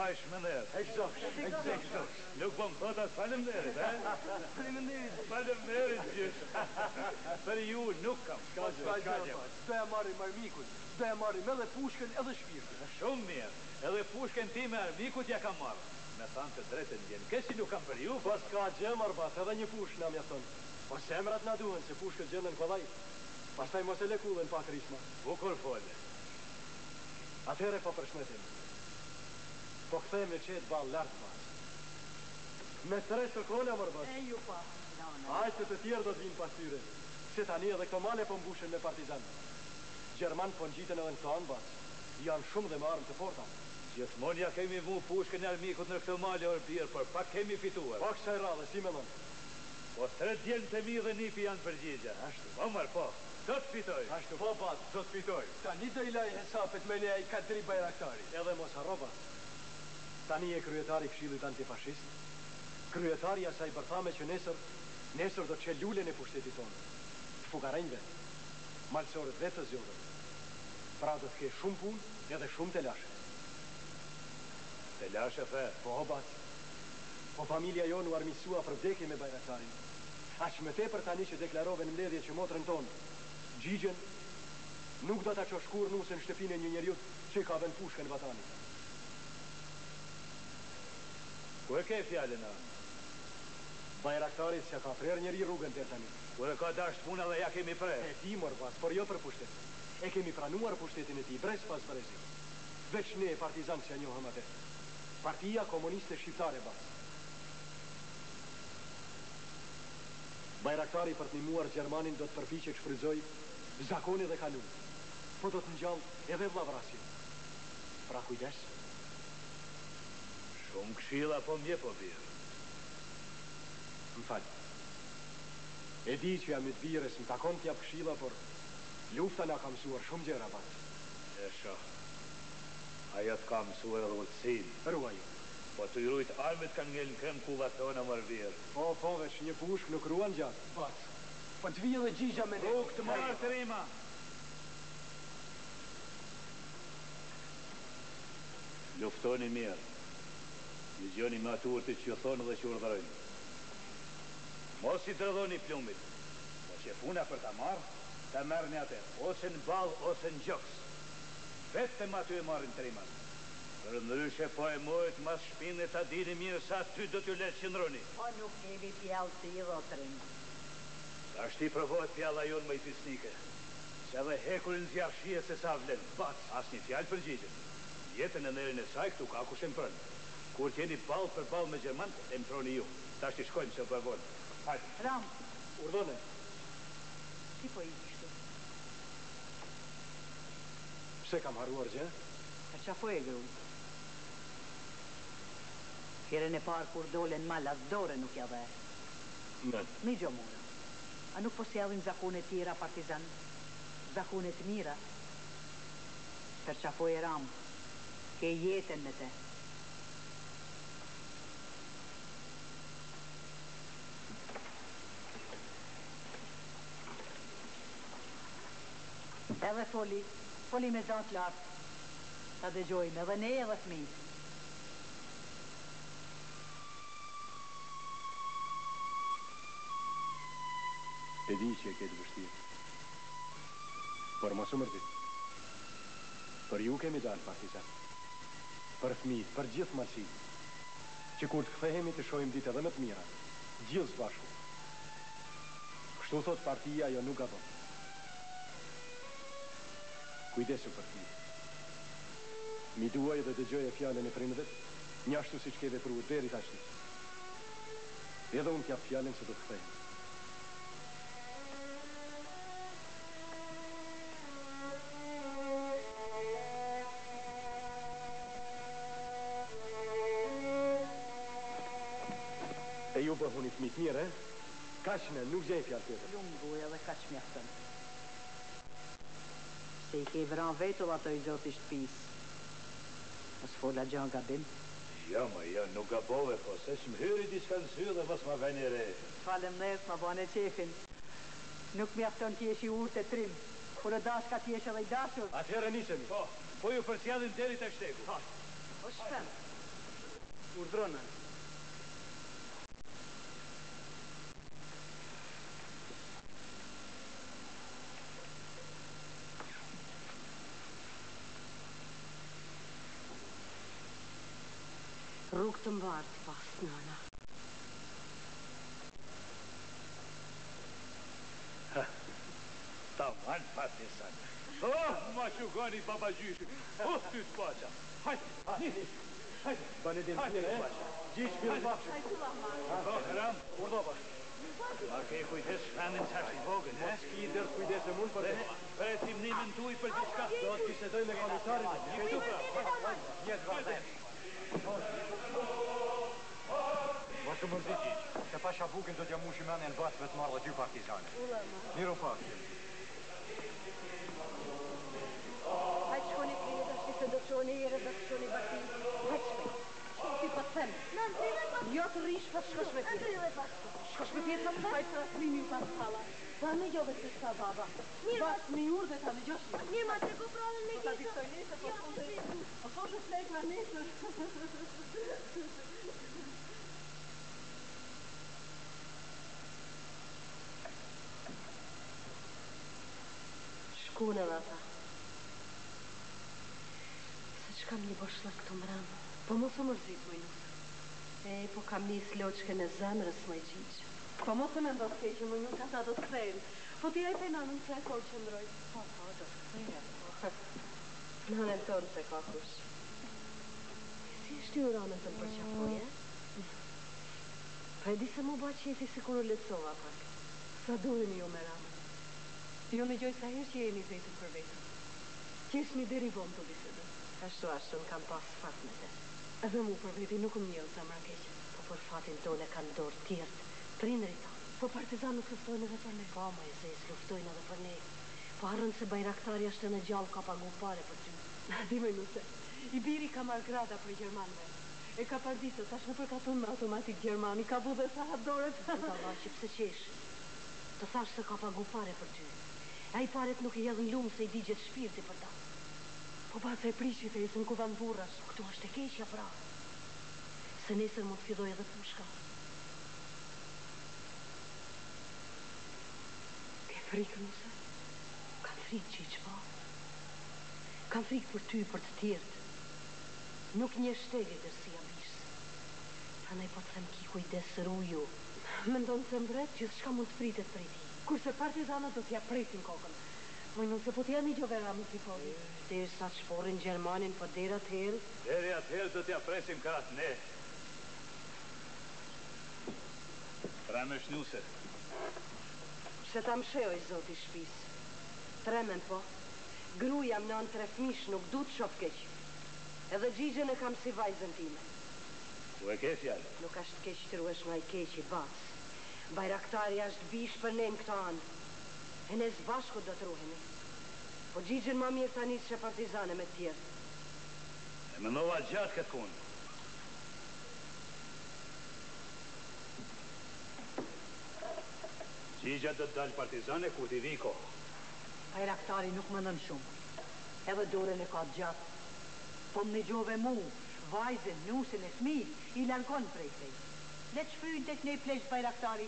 Fajsh më nërë. Exact. Nuk po më thot atë falem nërët, ha? Falem nërët gjithë. Për ju nuk kam. Ska gjë. Doja marrim armikut. Doja marrim edhe pushkën edhe shpirtin. Shumë mirë. Edhe pushkën ti me armikut ja kam marrë. Me thanë të drejtën vjen. Kësi nuk kam për ju, Po s'ka gjë, Marbat, edhe një pushk na mjafton. Po semrat na duhen, se pushkët gjenden kollaj. Pastaj mos e lekullën pak rishma. Bukur fole. Atëhere po përshnetim. Po kthejmë në qetë balë lartë pas. Me stres të kone, Marbat. E ju pa. Ajtë të tjerë do të vinë pas tyre. Se tani edhe këto male po mbushen me partizan. Gjerman po ngjiten edhe në këto anë bas. Janë shumë dhe me armë të forta. Gjithmonë ja kemi vu pushkën e armikut në këtë male orbir, por pak kemi fituar. Po kësaj radhe, si me dhënë. Po tret djelën të mi dhe nipi janë përgjigja. Ashtu. Po marë po, do të fitoj. Ashtu, po bat, do të fitoj. Tani do I laj hesapet me ne ai Kadri Bajraktari. Edhe mos harro Tani e kryetari Këshillit Antifashist. Kryetari asaj bërthame që nesër do të çel lulen e pushtetit tonë. Fugarenjve, malësorët vetë të zjodhën. Pra do të ke shumë punë edhe shumë të lashe. Të lashe, fe? Po, bat. Po familja jonë u armisua për vdekje me Bajraktarin. Aq më tepër tani që deklarove në mbledhje që motrën tonë, Gjigjen, nuk do ta çosh kur nusën në shtëpinë e një njeriut që ka vënë pushkën vatanit. Ku e ke fjallën a? Bajraktarit s'ja ka prerë njeri rrugën deri tani. Ku e ka dasht puna dhe ja kemi prerë? E di mor bas, por jo për pushtet. E kemi pranuar pushtetin e tij brez pas brezi. Veç ne partizan që njohëm atë. Partia Komuniste Shqiptare bas. Bajraktari për të nimuar Gjermanin do të përpiqet të shfrytëzoj zakone dhe kanun. Po do të ngjall edhe vllavrasjen. Pra kujdes. Shumë këshilla po mje po birë. Më fal. E di që jam I të birës, më takon t'jap këshilla, por lufta na ka mësuar shumë gjëra bas. E shoh. Ajo të ka mësuar edhe ulësin. Ruaj. Po të jrujt armët kanë ngellën krem kullat tona mërë birë. Po, veç një pushk nuk ruan gjatë. Bas. Po të vijë dhe gjigja me ne. Rukë të marë të rima. Luftoni mirë. Një gjoni me aturtit që ju thonë dhe që urdhërojnë. Mos I dredhoni plumit. Po që puna për ta marë, ta merë një atë. Ose në balë, ose në gjoks. Vetëm aty e marrin të rimat. Për ndryshe po e mojt mas shpinë ta dini mirë sa ty do t'ju letë qëndroni. Po nuk kemi pjallë të I dhotrim. Ashti provohet pjalla jonë më I fisnike. Se edhe hekurin zjarë shie se sa vlen. Bac, as një fjallë përgjigjet. Jetën e nërin e saj këtu ka kush e mprën. Kur t'jeni balë për balë me Gjerman, e mproni ju. Ta shti shkojnë që përvonë. Hajde. Ram, Urdhone. si po I kështu? Pse kam haruar gjë? Për qa po e grunë? Herën e parë kur dolen malas dore nuk ja dhe. Në. Mi gjo mora. A nuk po sjellin zakone tjera partizan? Zakone të mira? Për qa po e ram? Ke jetën me te. Edhe foli me zanë lartë. Ta dëgjojmë edhe ne edhe fëmijë. E di që e ketë vështirë. Por mos u mërzit. Për ju kemi dalë partizan. Për fëmijët, për gjithë malësit. Që kur të kthehemi të shohim ditë edhe më të mira. Gjithë së bashku. Kështu thot partia jo nuk gabon. Kujdesu për ti. Mi duaj dhe dëgjoj e fjallën e prindëve, njashtu si që ke vepruar deri tashti. Edhe unë t'jap fjallën se do të kthejmë. E ju bëhuni fëmijë të mirë, Kaqne, nuk gjej fjallë tjetër. Lungu edhe kaq mjaftën. Se I ke vran vetull ato I zoti shtëpisë. Mos fola gjan gabim. Ja, nuk gabove, po se shmëhyri diçka në sy dhe mos ma veni re. Falem nërës, ma bane qefin. Nuk mjafton t'jesh I urtë e trim. Kur e dashka t'jesh edhe I dashur. Atëherë nisemi. Po ju përcjallin deri të shteku. Po shpem. Urdhëronën. Rrugë të mbartë pas, nana. Taman partisan. Oh, ma shugoni baba gjyshi. Oh, ty të pacha. Hajde, hajde. Bani din fjene, Gjish fjene bakshë. Oh, Ram. Urdo bash. Ma ke kujdes shkanin qash i vogën, he? Mos ki dërë kujdes e mund për të. Për e timnimin tuj për gjithka. Do të bisedoj me komisarin. Këtu pra. Jetë vazhdem. Mos të mërzi Gjish. Se pasha bukin do t'ja mushi mene në basve të marrë dhe dy partizane. Miro pak. Hajtë shkoni plini të ashti se do të shoni ere dhe të shoni bati. Hajtë shpej. Shko ti pa të them. Jo të rish pa të shkosh me tjetë. Shkosh me tjetë të hajtë të plini u pa të pala. Ta në jove të shka baba. Bas në ur dhe ta në gjosh një. Një ma të ku prallën me Ta diktoj nesër, po thoshë flek me nesër. Shkune dhe ta. Se që kam një bëshlak të mramë, po mos o mërzit më njësë. Po kam një sloqke në zemrës më i gjyqë. Po mos o me ndo të keqë më njën, ka ta do të krejnë. Po ti e pena në tre kohë që ndroj. Po, do të krejnë. Nënën tonë se ka kush. Si është ju ranën të më përqafoj, e? Pa e di se mu ba qefi si kur u letësova pak. Sa durin ju me ranën. Jo me gjoj sa herë që jeni vetëm për vetëm. Qesh një deri vonë të bisedë. Ashtu në kam pas fat me te. Edhe mu për veti nuk më njëllë sa mra keqë. Po për fatin tonë e kanë dorë tjertë. Prindri ta. Po partizan nuk luftojnë edhe për ne. Po ma e zes luftojnë edhe për ne. Po arrën se bajraktari ashtë në gjallë ka pagu pare për ty. Dime nuse. I biri ka marrë grada për Gjermanve. E ka pardisë, tash në përkatun me automatik Gjermani. Ka bu dhe sa hadoret. Të ta që pse qesh. Të thash se ka pagu pare për ty. A i paret nuk i jedhën lumë se i digjet shpirti për ta. Po pas e prishit e isën ku van burrash. Këtu është e keqja pra. Se nesër mund të fidoj edhe pushka. Ke frikë nuse? Kam frikë që i që pa. Kam frikë për ty, për të tjertë. Nuk një shtegi dërsi abishës. Pra nej po të them ki kujdes sëru ju. Mendon se mbret që shka mund të pritet për i ti. Kurse partizanët do t'ja presin kokën. Moj nëse po t'ja një gjovera më t'i podi. Derë sa të shporin Gjermanin për deri atëherë. Deri atëherë do t'ja presim karat ne. Pra me shnuse. Se ta msheo i zoti shpis. Tremen po. Gruja më në 3 fmish nuk du të shof keq. Edhe gjigjen e kam si vajzën time. U e ke fjallë? Nuk ashtë keq të ruesh nga i keq i bacë. Bajraktari ashtë bish për ne në këta anë. E ne zbashku do të ruhemi. Po gjigjen ma mirë tani që partizane me tjerë. E më nova gjatë këtë punë. Gjigja do të dalë partizane ku t'i viko. Bajraktari nuk më nën shumë. Edhe dorën e ka gjatë. Po më në gjove mu, vajzën, nusin e fmi, i largon prej tej. Le të shfryjnë tek ne plesh bajraktari.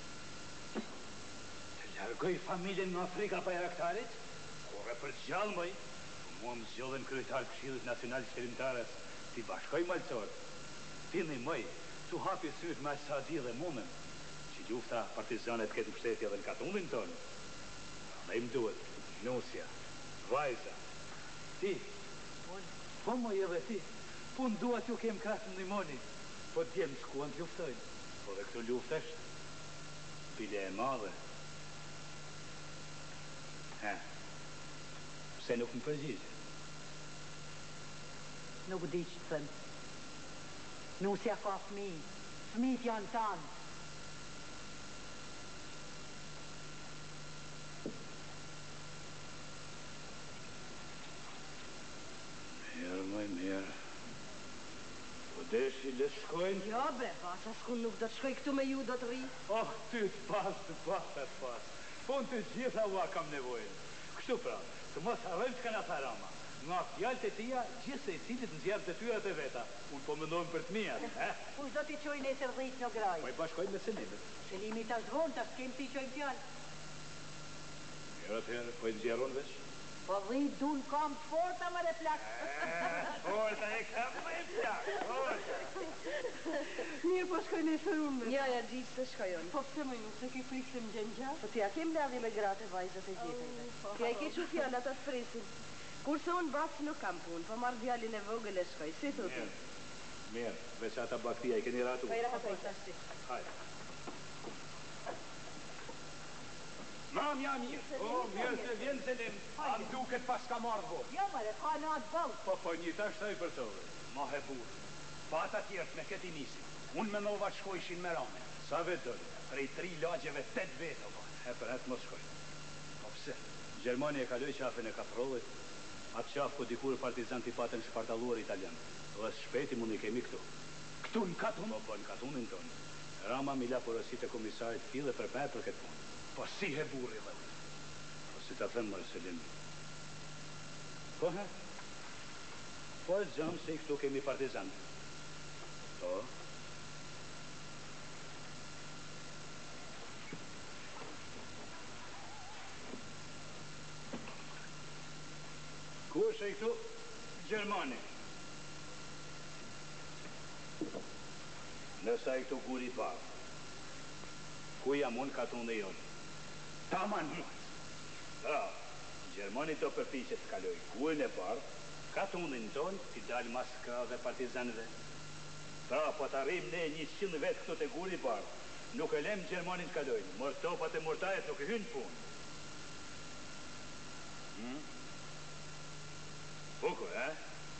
Të largoj familjen nga frika bajraktarit? Kore për gjallë mëj. Mua më zgjodhen kryetar Këshillit Nacional Qeverimtarës. Ti bashkoj malcor. Tini mëj, tu hapi syt me Sadi dhe mumën. Që gjufta partizanet këtë mbështetje dhe në katunin tonë. Dhe im duhet, nusja, vajza, ti. Po më edhe ti. Po në duat ju kem krasën në imoni. Po t'jem shkuan të luftojnë. Po dhe këtu luft është. Bile e madhe. Pse nuk më përgjigje? Nuk di që të thënë. Nusja ka fmi. Fmit janë tanë. Mirë. Po deshi le shkojnë? Jo bre, pas askun nuk do të shkoj këtu me ju, do të ri. Oh, ty të pas. Po në të gjitha ua kam nevojnë. Kështu pra, të mos harrojmë që ka na parama. Nga fjalët e tia, gjithse i cilit nxjerr detyrat e veta. Unë po mendojmë për të mijat, Kush do t'i qoj nesër 10 në graj? Po i bashkojmë me Selimin. Selimi tash vonë, tash kem t'i qojmë fjallë. Mirë atëherë, po i nxjerron veç. Po 10 dun kam të forta më re plak. Forta e kam me plak, forta. Mirë, po shkoj nesër unë. Ja, Gjiç, se shkojoni. Po pse më nuk se ke frikë se më gjenë gjatë? Po t'ja kem lardhje me gratë e vajzat e gjetëve. T'ja i ke që fjallë ata spresin. Kurse unë bakë nuk kam punë, po marrë djallin e vogël e shkoj. Si thutë? Mirë, veç ata baktia i keni ratu. Pa i rahatoj tash ti. Hajde. Mam, ja mirë. O, mirë se vjen Selim. Am duket pas ka marrë vot. Jo, mëre, ka në atë balë. Po, një tash taj për tove. Ma he burë. Pa ata tjertë me këti nisi. Unë me nova shkojshin me rame. Sa vetë dole? Prej 3 lagjeve 8 vetë, o ba. E për hetë mos shkoj. Po pse? Gjermani e kaloj qafën e katrollit. Atë qafë po dikur partizan t'i patën shpartaluar italian. Dhe shpeti mund i kemi këtu. Këtu në katun? Po, në katunin tonë. Rama mila porosit e komisarit file për për këtë punë. Po si he burri dhe unë? Po si ta thëmë mërë Selim. Po he? Po e zëmë se i këtu kemi partizan. Po? Ku është e këtu? Gjermani. Nësa e këtu guri parë. Ku jam unë katun dhe jonë? Taman muaj. Pra, Gjermani të përpiqet të kaloj kuën e parë, katunin tonë t'i dalë mas krave partizanëve. Pra, po të arrim ne 100 vetë këtu të guri parë, nuk e lem Gjermanin të kalojnë, mor topat e mortajet nuk e hynë punë. Bukur, e?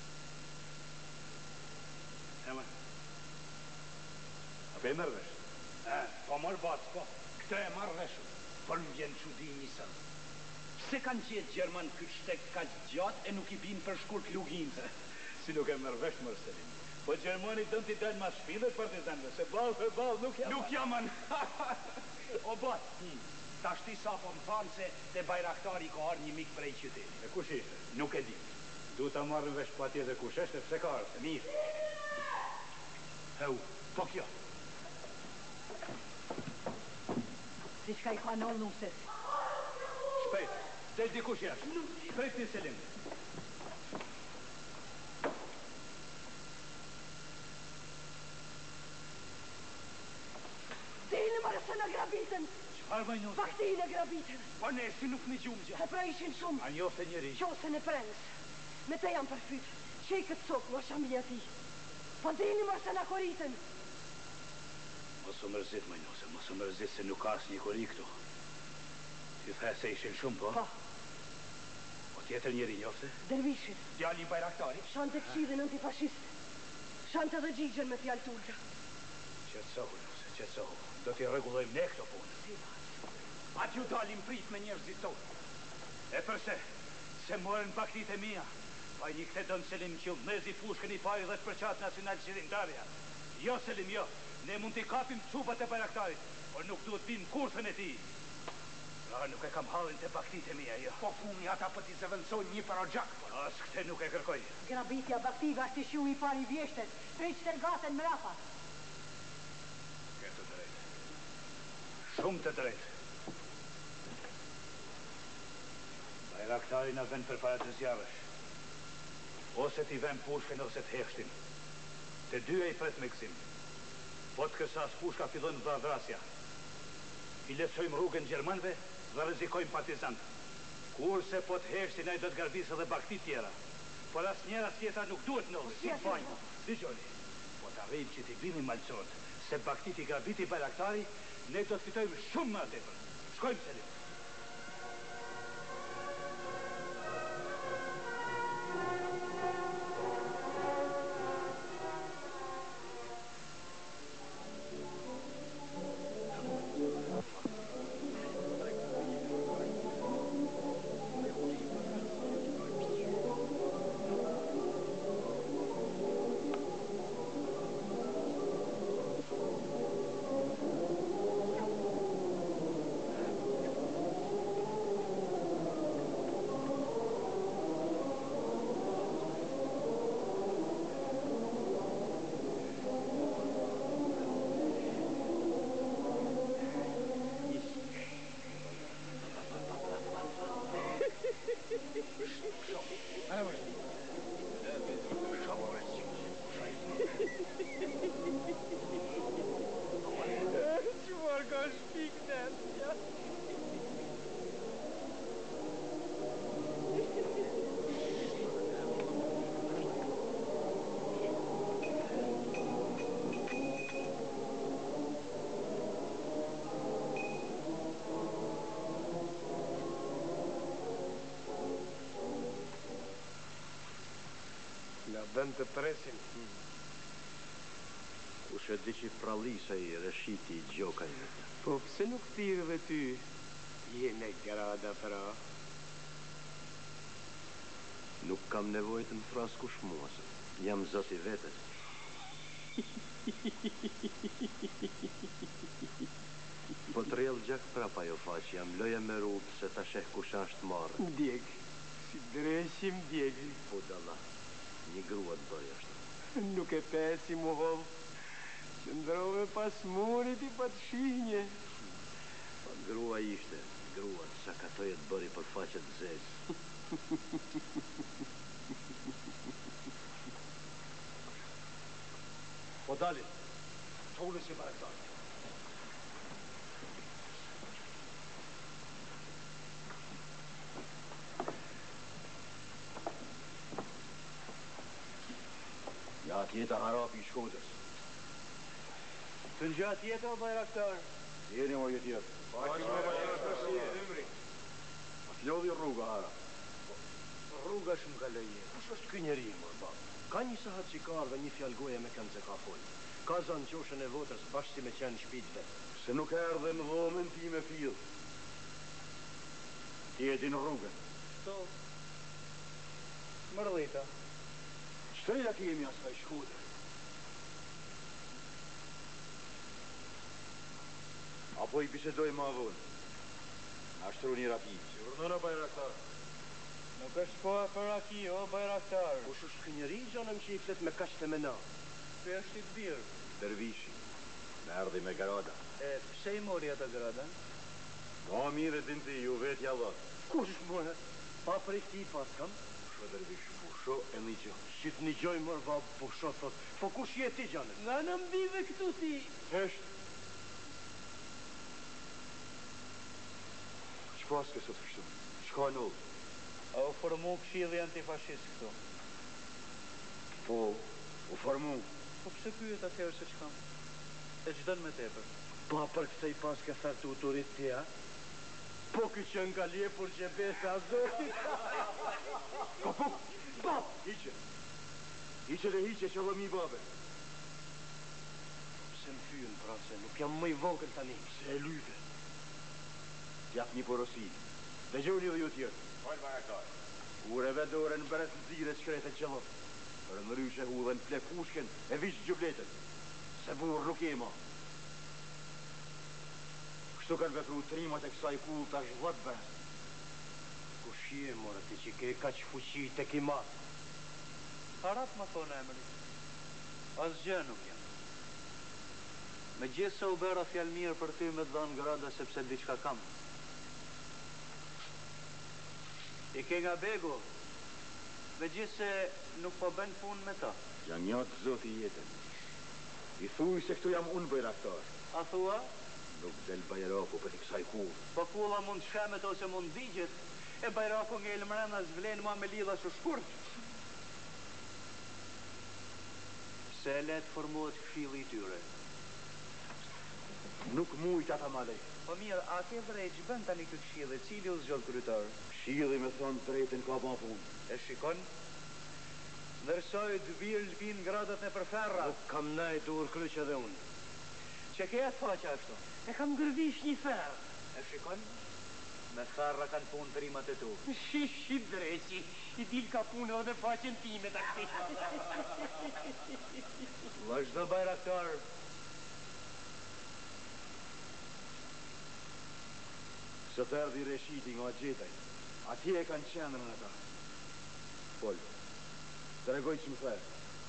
Ema? Ape e mërë vesh? Po mërë batë, po. Këtë e marrë veshën. Por më vjen çudi njësën. Pse kanë gjetë Gjerman këtë shtek ka gjatë e nuk i binë për shkurt luginëse? Si nuk e mërë vesh, mërë Selim. Po Gjermani dënë t'i dalë mas shpinët partizanëve, se balë për balë nuk jam. Nuk jamën. O batë, tash ti sa po më thanë se te Bajraktari ka arë një mik prej qytetit. E kush ishte? Nuk e di. Du t'a marrën vesh pa tjetër kush eshte, pse ka arë? Mirë. Heu, po kjo. Si shka i ka nëllë nuset. Shpejt, del dikush jashtë. Shpejt një Selim. Dini mërë se në grabitën. Qfar më njëse? Bakti në grabitën. Po ne si nuk në gjumë gjë. E pra ishin shumë. A njofte njëri. Qose në prens. Me te jam përfyt. Që i këtë sokë, lo shamilja ti. Po dini mërë se në koritën. Mos u mërzit, më njëse, mos u mërzit se nuk ka asë një kori këtu. Ti the se ishin shumë, po? Po. Po tjetër njëri njofte? Dervishit. Djali i Bajraktarit. Shante këshidhin antifascist. Shante dhe gjigjen me fjallë turka. Qetsohu, njëse, qetsohu. Do t'i rregullojmë ne këto punë. Atë ju dalim prit me njerëzit tonë. E përse? Se morën baktit e mia. Pa një këte donë Selim që mezi fushkën i pari 10% nacional qëllimtarja. Jo, Selim, jo. Ne mund t'i kapim cupat e Bajraktarit, por nuk duhet bim kurthën e ti. Pra, nuk e kam halin të baktit e mia, jo. Po funi ata për t'i zëvëndsojnë një projekt. As këte nuk e kërkoj. Grabitja baktive ashtë shiu i pari vjeshtet. Prej që tërgaten më rapa. Ke të drejtë. Shumë të drejtë. Bajraktari në vend për para të zjarësh. Ose t'i vend pushkën ose t'heshtin. Të dyja i pret me gzim. Po të kësas pushka fillon dhe vrasja. I lesojmë rrugën Gjermanve dhe rrezikojmë partizantë. Kurse po të heshtin ai do të garbisë dhe baktit tjera. Por as njëra tjetra nuk duhet nëllë. Si fajnë? Dëgjoni, po të arrijmë që t'i bini malësot, se baktit i grabiti Bajraktari, ne do të fitojmë shumë më atëpër. Shkojmë, Selim. vend të presin. Kush e di që prallisa i rëshiti i gjoka i vetë. Po pse nuk thirë dhe ty? Je me grada pra. Nuk kam nevojë të më thras kush mua, se jam zot i vetes. Po të rrjell gjak prapa jo faq, jam loja me rrugë se ta sheh kush është marrë. Djeg, si dreshim djeg. Po dalla, një grua të bëj ashtu. Nuk e pesi mu hov. Qëndrove pas murit i pat shinje. Po grua ishte, grua, sa katoje të bëri për faqet zezë. Po dalin, qolës i baraktar. Ja tjeta harapi i Shkodrës. Të në gjatë jetë o bajraktar? Jeni o jetë jetë. Flodhi rruga hara. Rruga shumë ka leje. Kush është ky njeri, mor bab? Ka një sahat qikar dhe një fjallë goje me kënë se ka folë. Ka zanë qoshën e votës bashkë si me qenë shpit vetë. Se nuk erdhe në dhomën ti me fil. Ti e din rrugën. Sto. Mërlita. Shtreja kemi asaj Shkodrë. Apo i bisedoj ma vonë. Ashtru një raki. Si urdhëna bajraktar. Nuk është koha për raki, o bajraktar. Kush është ky njeri, gjanëm që i flet me kaq të mena? Ky është i të birë. Dervishi. Me erdhi me garada. E, pse i mori ato grada? Ma mire din ti, ju vetë jallat. Kush mëhe? Pa prej ti pas kam? Pusho dervish, pusho e një gjë. Shqit një gjoj mër vab, pusho thot. Po kush je ti, gjanëm? Nga në mbive këtu ti. Hesht. Qëpas kësë të kështu? Qka nëllë? A u formu këshilli antifashist këtu? Po, u formu. Po pse pyet atëherë se çka? E çdon me tepër. Pa për këse i pas ke thërë të autorit tja? Po ky që nga lepur që besa zotit. Ka po, bab, hiqe. Hiqe dhe hiqe që dhëmi babe. Pse më fyën, pra, se nuk jam më i vogël tani. Se e lyve. T'jap një porosi. Dhe gjoni dhe ju tjerë. Falë bajraktar. Ure vedore në beret në zire shkretet qëllot. Për në ryshe hu dhe në plek pushken e vishë gjubletet. Se burë nuk e ma. Kështu kanë vetru trimat e kësaj kull të ashtë dhët bërës. Kush je, more, ti që ke kaq fuqi të ki matë? Harat më thonë emri. Asgjë nuk jam. Me gjithë se u bera fjallë mirë për ty me të dhanë grada sepse diçka kam. I ke nga begu, me gjithë se nuk po ben punë me ta. Jam njatë zoti jetën. I thuj se këtu jam unë bajraktar. A thua? Nuk del bajraku për i kësaj kull. Po kulla mund shkemet ose mund digjet, e bajraku nga ilmrena zvlen ma me lidha shu shkurt. Se e let formohet këshilli i tyre. Nuk mujt ata malej. Po mirë, a ke drejt që bën tani këtë këshilli, cili u zgjodh kryetar? Këshilli me thonë drejten ka ba punë. E shikon? Ndërsoj të birë lpin gradat në përferra. Nuk kam naj dur kryqe dhe unë. Që ke e faqa ashtu? E kam gërvish një ferë. E shikon? Me ferra kanë punë trimat e tu. Shishi dreci, i dil ka punë edhe faqen time të këti. Vazhdo bajraktar. Së të erdi reshiti nga gjetaj. Atje e kanë qendrën ata. Pol, të regoj që më thërë.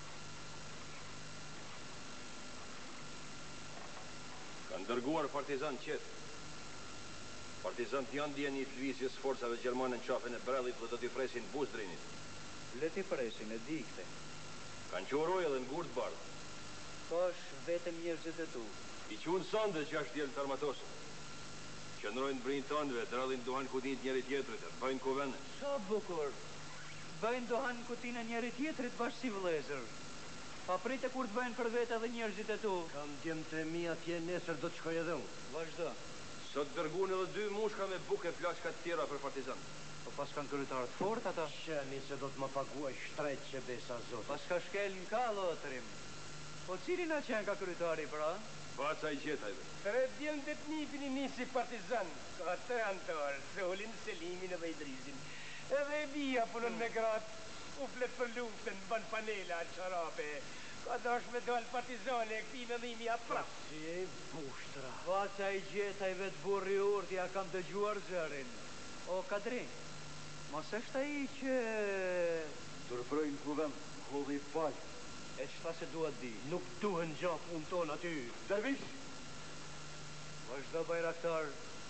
Kanë dërguar partizan qetë. Partizant janë djeni të lëvizjes forcave gjermane në qafën e Brellit dhe do t'i presin Buzdrinit. Leti presin, e di këte. Kanë qoroj edhe në gurt bardh. Po është vetëm njerëzit e tu. I qunë sande që është djelë të armatosën. Qëndrojnë brinë tëndve, drallin duhan kutin njëri tjetrit, e bëjnë kuvene. Sa bukur. Bëjnë dohan kutin e njëri tjetrit bashkë si vlezër. Pa prite kur të bëjnë për vetë edhe njerëzit e tu. Kam djemë të mi atje nesër do të shkoj edhe unë. Vazhdo. Sot dërgun edhe 2 mushka me buke flashka të tjera për partizan. Po pas kanë kryetarët fort ata? Sheni se do të më paguaj shtrejt që besa zotit. Pas ka shkel në kalo, Trim. Po cili na qenë ka kryetari, pra? Baca I gjetajve. 3 djelën dhe të nipin I nisi partizan. Ka 3 antarë, Solin, Selimin edhe Idrizin. Edhe e bia punën me gratë. U flet për luftën, ban panela, qarape. Ka dash me dal partizane, e këti me dhimi a prap. Si e bushtra. Baca I gjetajve të burri urti, ja kam dëgjuar zërin. O, Kadri, mos është ai që... Tërprojnë kuvem, hodhi palë. E qëta se duhet di, nuk duhen gjapë unë tonë aty. Dervish! Vazhdo bajraktar.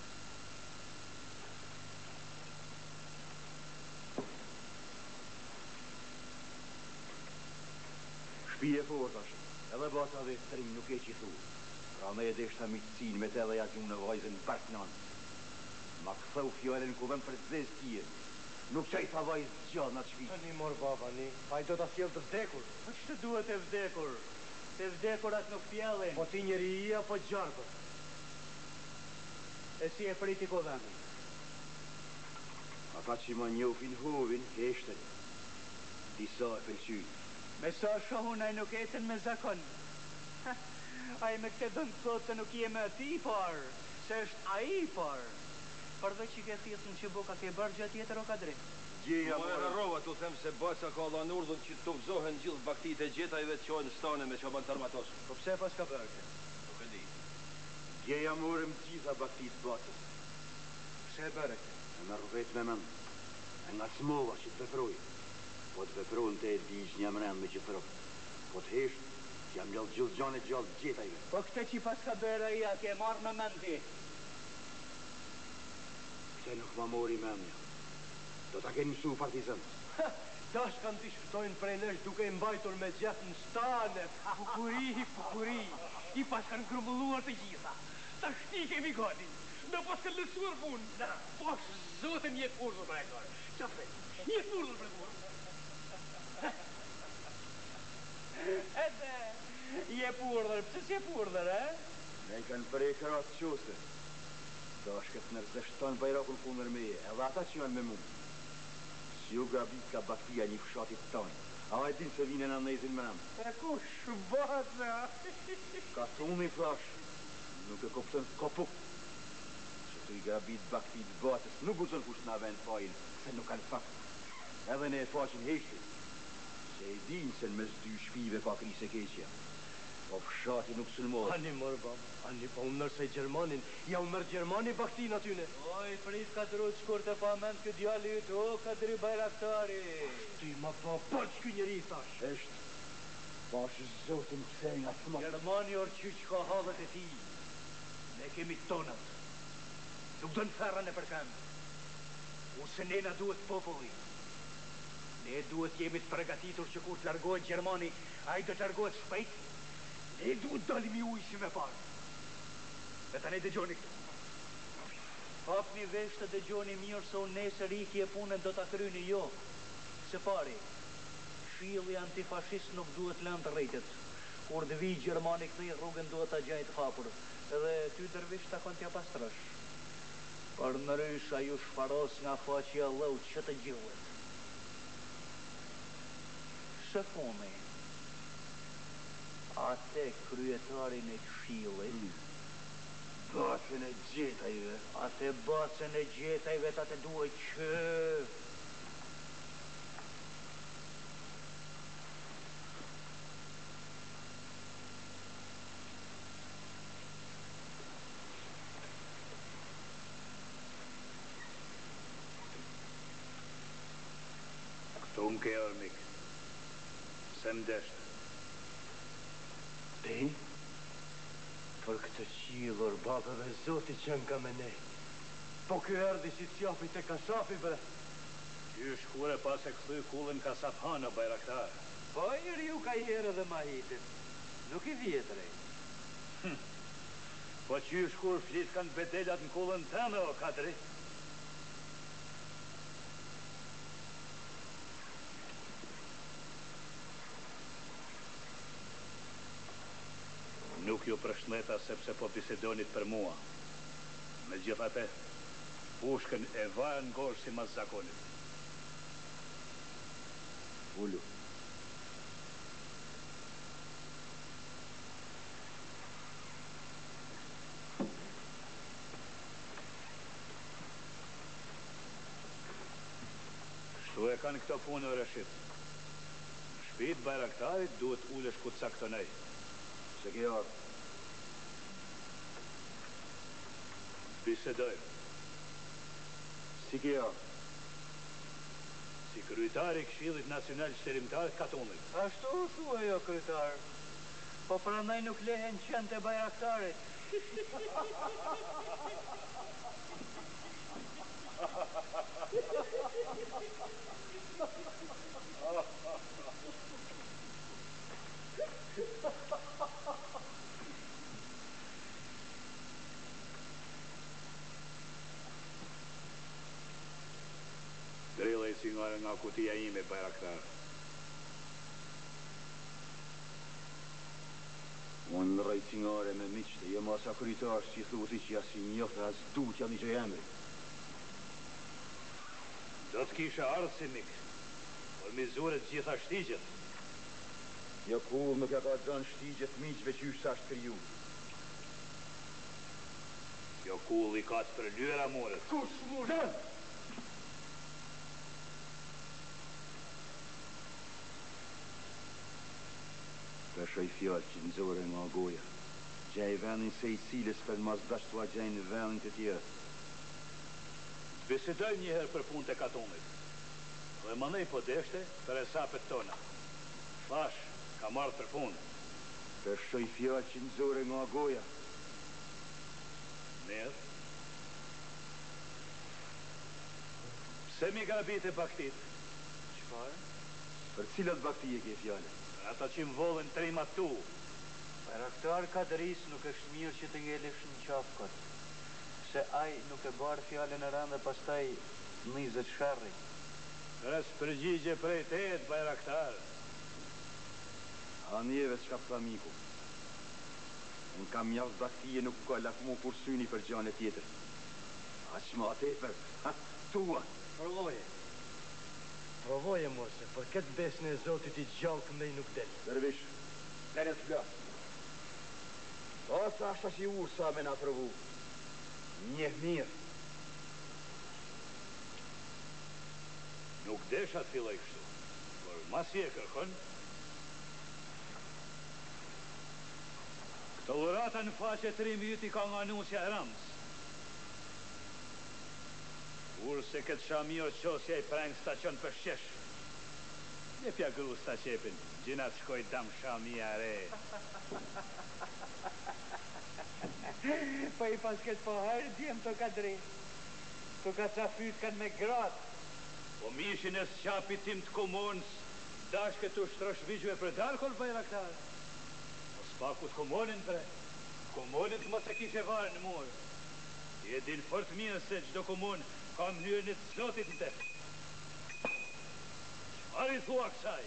Shpije fort ashtë, edhe basa dhe Trim nuk e që thu. Pra me e deshta mitësin me të edhe jatë në vajzën partnan. Ma këthau fjallën kuvem për të zez tje. Nuk qaj tha vajzë gjallë në të shpi. Ani mor baba, ni, a I do të fjellë të vdekur. Po që të duhet e vdekur? Se vdekurat nuk fjellin. Po ti njeri I apo gjarpët? E si e priti kodhani? Ata që ma njofin hovin, heshtën. Disa e pëlqyjnë. Me sa shohun ai nuk eten me zakon. Ai me këtë dënë të thotë se nuk jeme ati parë, se është ai parë. Përveç I ke thjesën që buka ke bërë gjatë tjetër o Kadri. Gjeja Ma e rrova të them se Baca ka dha në urdhën që të vzohen gjithë baktit e gjetajve të qojnë stane me qaban të armatosë. Po pse pas ka bërë këtë? Nuk e di. Gjeja morëm gjitha baktit bacës. Pse e bërë këtë? E mërë vetë me mend. E nga smova që të veproj. Po të veprojnë të e dish një mren me që thërë. Po të heshtë, që jam gjallë gjithë gjane gjallë gjetajve. Po këtë që pas ka bërë ai a ke marrë në mendi. Këtë nuk ma mori me mja. Do t'a keni mësu partizan. Dash kanë t'i shpëtojnë prej nesh duke I mbajtur me gjatë në stane. Fukuri. I pas kanë grumbulluar të gjitha. Ta shti kemi gati. Në pas kanë lësuar punë. Po zotën jetë urdhër për e kërë. Qafre, jetë urdhër për e kërë. Edhe, jep urdhër, pse si jep urdhër, Ne I kanë prej këratë qoste. Do është këtë nërzeshton bajrakun punër meje, edhe ata që janë me mu. Si ju grabit ka baktia një fshatit tonë. A e din se vine në nejzin më nëmë. E kush, Baca? Ka thunë I flash, nuk e kopëtën kopuk. Që të I grabit baktit batës, nuk guzën kush në avend fajnë, se nuk kanë fakt. Edhe ne e faqin heshti, se I din se në mes 2 shpive ka krise keqja. Po fshati nuk sulmohet. Ani mërë baba, ani po unë nërsej Gjermanin, ja unë mërë Gjermani baktin atyne. Oj, prit ka të rrët shkur të pament këtë djali të o, Kadri bajraktari. Ti ma pa përç kë njeri I thash. Eshtë, pashë zotin kësej nga smak. Gjermani orqyq ka halët e ti. Ne kemi tonët. Nuk do në ferrën e përkënd. Use nena duhet populli. Ne duhet jemi të përgatitur që kur të largohet Gjermani, a I do të largohet shpejt. Ne duhet dalim I ujë me parë. Dhe ta ne dëgjoni këtu. Hapni vesh të dëgjoni mirë se unë nesër ikje punën do ta kryni jo. Se pari, shilli antifashist nuk duhet lënë të rritet. Kur të vi Gjermani këtij rrugën duhet ta gjajt hapur. Edhe ty Dervish ta kon t'ja pastrësh. Por në rysh a ju shfaros nga faqja lëut që të gjuhet. Shëfuni, ate kryetarin e këshillit, Bacën e gjetajve. ate bacën e gjetajve ta të duhet që... Këtu më ke armik. Se më deshtë. Ti? Për këtë qilur, baba dhe zoti që nga me ne. Po kjo erdi si t'jafi të kasafi, bre. Ty shkure pas e këthy kullën ka saphana, bajraktar. Po njëri ju ka herë dhe ma hitin. Nuk I vjetëre. Po që shkur flit kanë bedelat në kullën tëme, o Kadri. Nuk ju përshëndeta sepse po bisedonit për mua. Međutim, puškën e varën gorë si mas zakonit. Ullu. Kështu e kanë këto punë o Rashid. Në shtëpitë Bajraktarit duhet ulesh ku caktonej. Se ke ardhë? Bisedojmë. Si ke ardhë? Si kryetari i Këshillit Nacional Qëtërimtar të Katunit. Ashtu u thua jo, kryetar. Po prandaj nuk lehen qenë të Bajraktarit. Drilla i cingare nga kutia ime, Bajraktar. Unë në rejtë cingare me miqtë, jem asa kryetar që i thuti që jasi njoftë as dutja një që emri. Do të kishe ardhë si mik, por mi zuret gjitha shtigjet. Jo kur nuk e ka dhënë shtigjet miqve që sa është kriju. Jo kull i ka të për lyra morët. Kush mure? Peshoj fjallë që nëzore nga goja. Gjaj vendin se i cilës për mas dashtua gjajnë vendin të tjerë. Të bisedoj njëherë për punë të Katunit. Dhe mënej po deshte për esapet tona. Thash, ka marrë për punë. Peshoj fjallë që nëzore nga goja. Mirë. Pse mi grabit e baktit? Qfarë? Për cilat bakti e ke fjallë? Për ata që më volën trimat tu. Bajraktar Kadris nuk është mirë që të ngelesh në qafë këtë. Se aj nuk e barë fjallën e rëndë dhe pastaj nizet shkarri. Kërës përgjigje prej tejet, Bajraktar. A njeve s'ka pëta miku. Unë kam javë baktije nuk ka lakmu kur syni për gjane tjetër. A që ma tepër, tua. Provoje. Provoje, mose, për këtë besën e Zotit i gjallë këndej nuk del. Dervish, nene të flasë. Asa ashta që u sa me na provu. Njeh mirë. Nuk desha të filloj kështu, por masi e kërkon. Këto lurata në faqe të rimi jyti ka nga nusja e Ramës. Kurse këtë shamirë qosja i prengë sta qënë për shesh. Ne pja gru sta qepin, gjina të shkoj dam shamia re. Po i pas këtë pohërë, djem të ka drejnë. Të ka qafyt kanë me gratë. Po mishin e sqapit tim të komonës, dashke të shtrosh vizhve për darkol, Bajraktar. Po s'paku të komonin, bre. Komonin të mos e kishe varë në morë. I e din fort mirë se gjdo komonë ka mënyrën e të zotit në te. Qëfar i thua kësaj?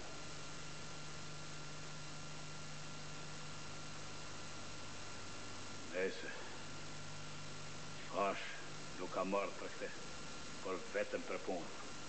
Nese, fash nuk ka marrë për këte, por vetëm për punë.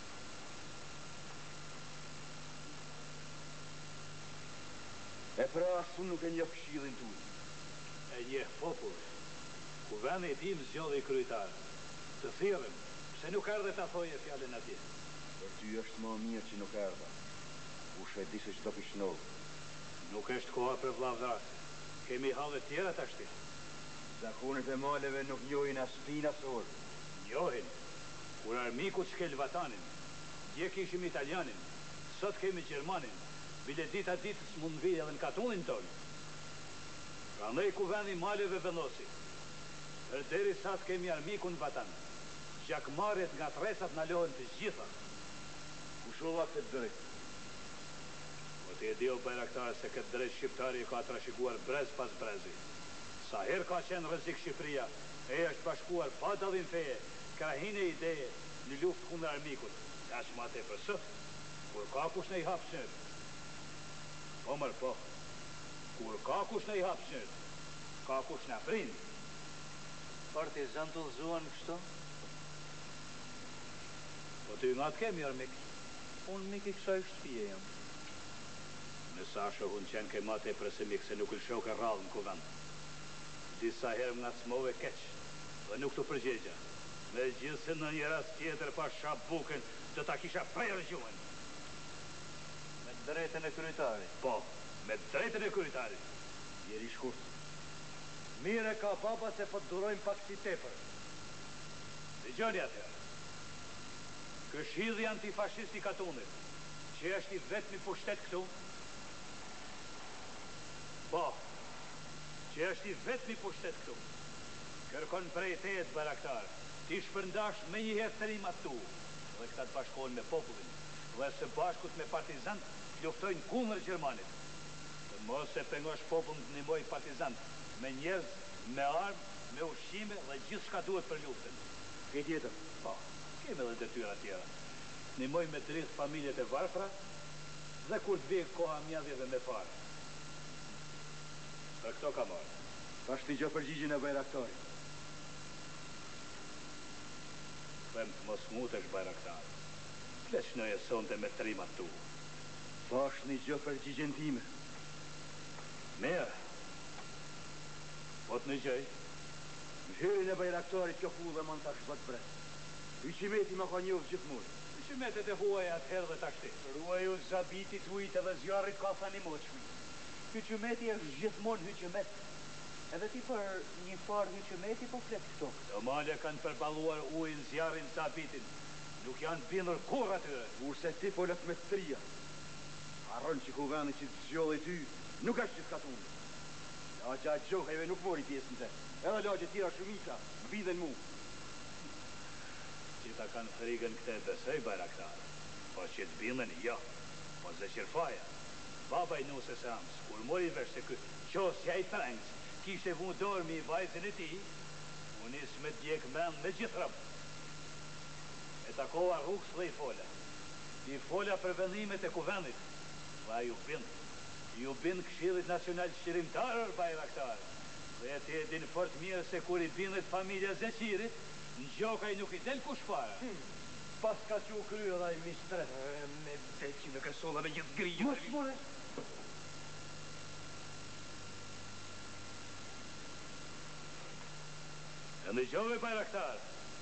E pra asu nuk e njeh këshillin tuj. E njeh popull, ku vene i tim zgjodhi kryetarë. Të thirrën, pse nuk erdhe ta thoje fjallën atje. Për ty është më mirë që nuk erdha. Kush e di se çdo pishnov. Nuk është koha për vllazërat. Kemi hallet tjera tashti. Zakonet e maleve nuk njohin as pinë as orë. Njohin, kur armiku të shkel vatanin, dje kishim italianin, sot kemi gjermanin, bile dita ditës mund vijë edhe në Katunin tonë. Prandaj ku vendi maleve vendosi. Deri sa të kemi armikun vatan, gjakmarrjet nga thresat na lohen të gjitha. Kushova këtë drejt. Po ti e di o Bajraktar se këtë drejt shqiptari ka trashëguar brez pas brezi. Sa herë ka qenë rrezik Shqipëria, e është bashkuar pa dallim feje, krahine ideje në luftë kundër armikut. As më tepër sot, kur ka kush në i hap shërt. Po mërë po, kur ka kush në i hap shërt, ka kush në prind. Partizan të lëzuan kështu? Po ty nga të kemi, armik? Unë mik I kësaj shtëpije jam. Nësa shohun qenë ke mate e presimik se nuk lësho ke rrallë në kuvend. Disa herë nga të smove keq, dhe nuk të përgjegja. Me gjithë se në një rast tjetër pa shap buken, do ta kisha prejrë gjuhën. Me drejtën e kryetarit? Po, me drejtën e kryetarit. Jeri shkurt. Mire ka baba se po të durojmë pak si tepër. Dëgjoni atëherë. Këshilli antifashist I Katunit, që është I vetmi pushtet këtu? Po, që është I vetmi pushtet këtu. Kërkon prej tejet baraktarë, ti shpërndash me një herë tërimat tu, dhe këta të bashkohen me popullin, dhe së bashkut me partizant, luftojnë kundër Gjermanit. Të mos e pengosh popullin të ndihmoj partizant, me njerëz, me armë, me ushqime dhe gjithë shka duhet për luftën. Ke tjetër? Po, kemi edhe detyra tjera. Ndihmoj me dritë familjet e varfra, dhe kur të vijë koha mjavjeve me farë. Për këto ka marrë. Tash t'i gjë përgjigjin e Bajraktarit. Them të mos mutesh Bajraktar. Pleqnoje sonte me trimat tu. Tash një gjë përgjigjen time. Mirë. Po të në gjëj? Në hyrin e Bajraktarit kjo fu dhe man tash zot bre. Hyqimeti ma ka njohë gjithmonë. Hyqimetet e huaj atëherë dhe tashti. Ruaju zabitit ujt edhe zjarit ka thani moqmi. Hyqimeti është gjithmonë hyqimet. Edhe ti për një farë hyqimeti po flet këto. Të male kanë përbaluar ujin, zjarin, zabitin. Nuk janë bindur kur atyre. Kurse ti po lët me të tria. Arron që kuveni që të zgjolli ty, nuk është që t'ka tunë. Lagja gjoheve nuk mori pjesën te. Edhe lagje tira shumica, mbidhen mu. Qita kanë frigën këte besoj, Bajraktar. Po që të bindhen, jo. Po zëqirfaja. Baba I nuse se amës, kur mori vesh se këtë qosja I trengës, kishte vu dormi I vajzën e ti, unis me djek men me gjithë rëmë. E takova rrugës dhe I fola. I fola për vendimet e kuvendit. Dhe ju bind. Ju bind Këshillit Nacional Qërimtarër, Bajraktar. Dhe ti e din fort mirë se kur I bindet familja Zeqirit, në gjokaj nuk I del kush para. Pas ka që u kryo dhe I mistre. Me beqi në kësolla me gjithë griju. Mos more! E në gjove, Bajraktar.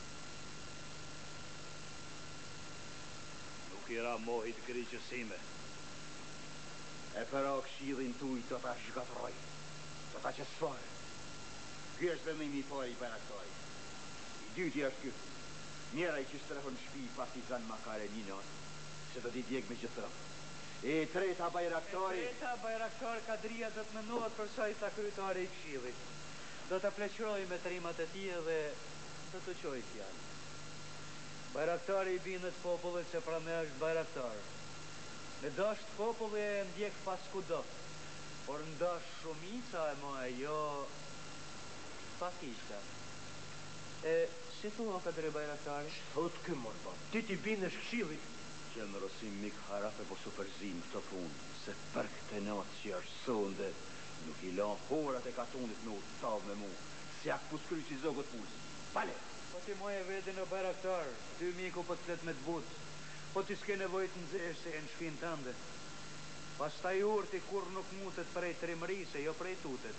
Nuk I ra mohit grigjësime. E përa Këshillin tuj të ta zhgatroj, të ta qësfarë. Ky është vendimi I pari I Bajraktarit. I dyti është ky. Njera I që shtrehon shpi partizan Makare një natë, që do t'i djeg me gjithë rëmë. E treta Bajraktari... E treta Bajraktar Kadria do të mënohet për sajta kryetari I Këshillit. Do të pleqëroj me trimat e tij dhe do të qoj fjalë. Bajraktari I bindet popullit se pra me është Bajraktar. Në dasht populli e ndjek pas kudo, por në dasht shumica e ma e jo pakisha. E si thua Kadri Bajraktari? Thot kë mor bab, ti t'i bindesh Këshillit. Qenë rosim mik harape po superzim këto punë, se për këte natë që është sonde, nuk I la horat e Katunit me u tallë me mu, si ak puskry që zogot pulës. Pale! Po ti moj e vedin o Bajraktar, ty miku po t'flet me t'but, po ti s'ke nevojt në zesh se e në shpinë tënde. Pas ta I urti kur nuk mutet prej trimërise, jo prej tutet.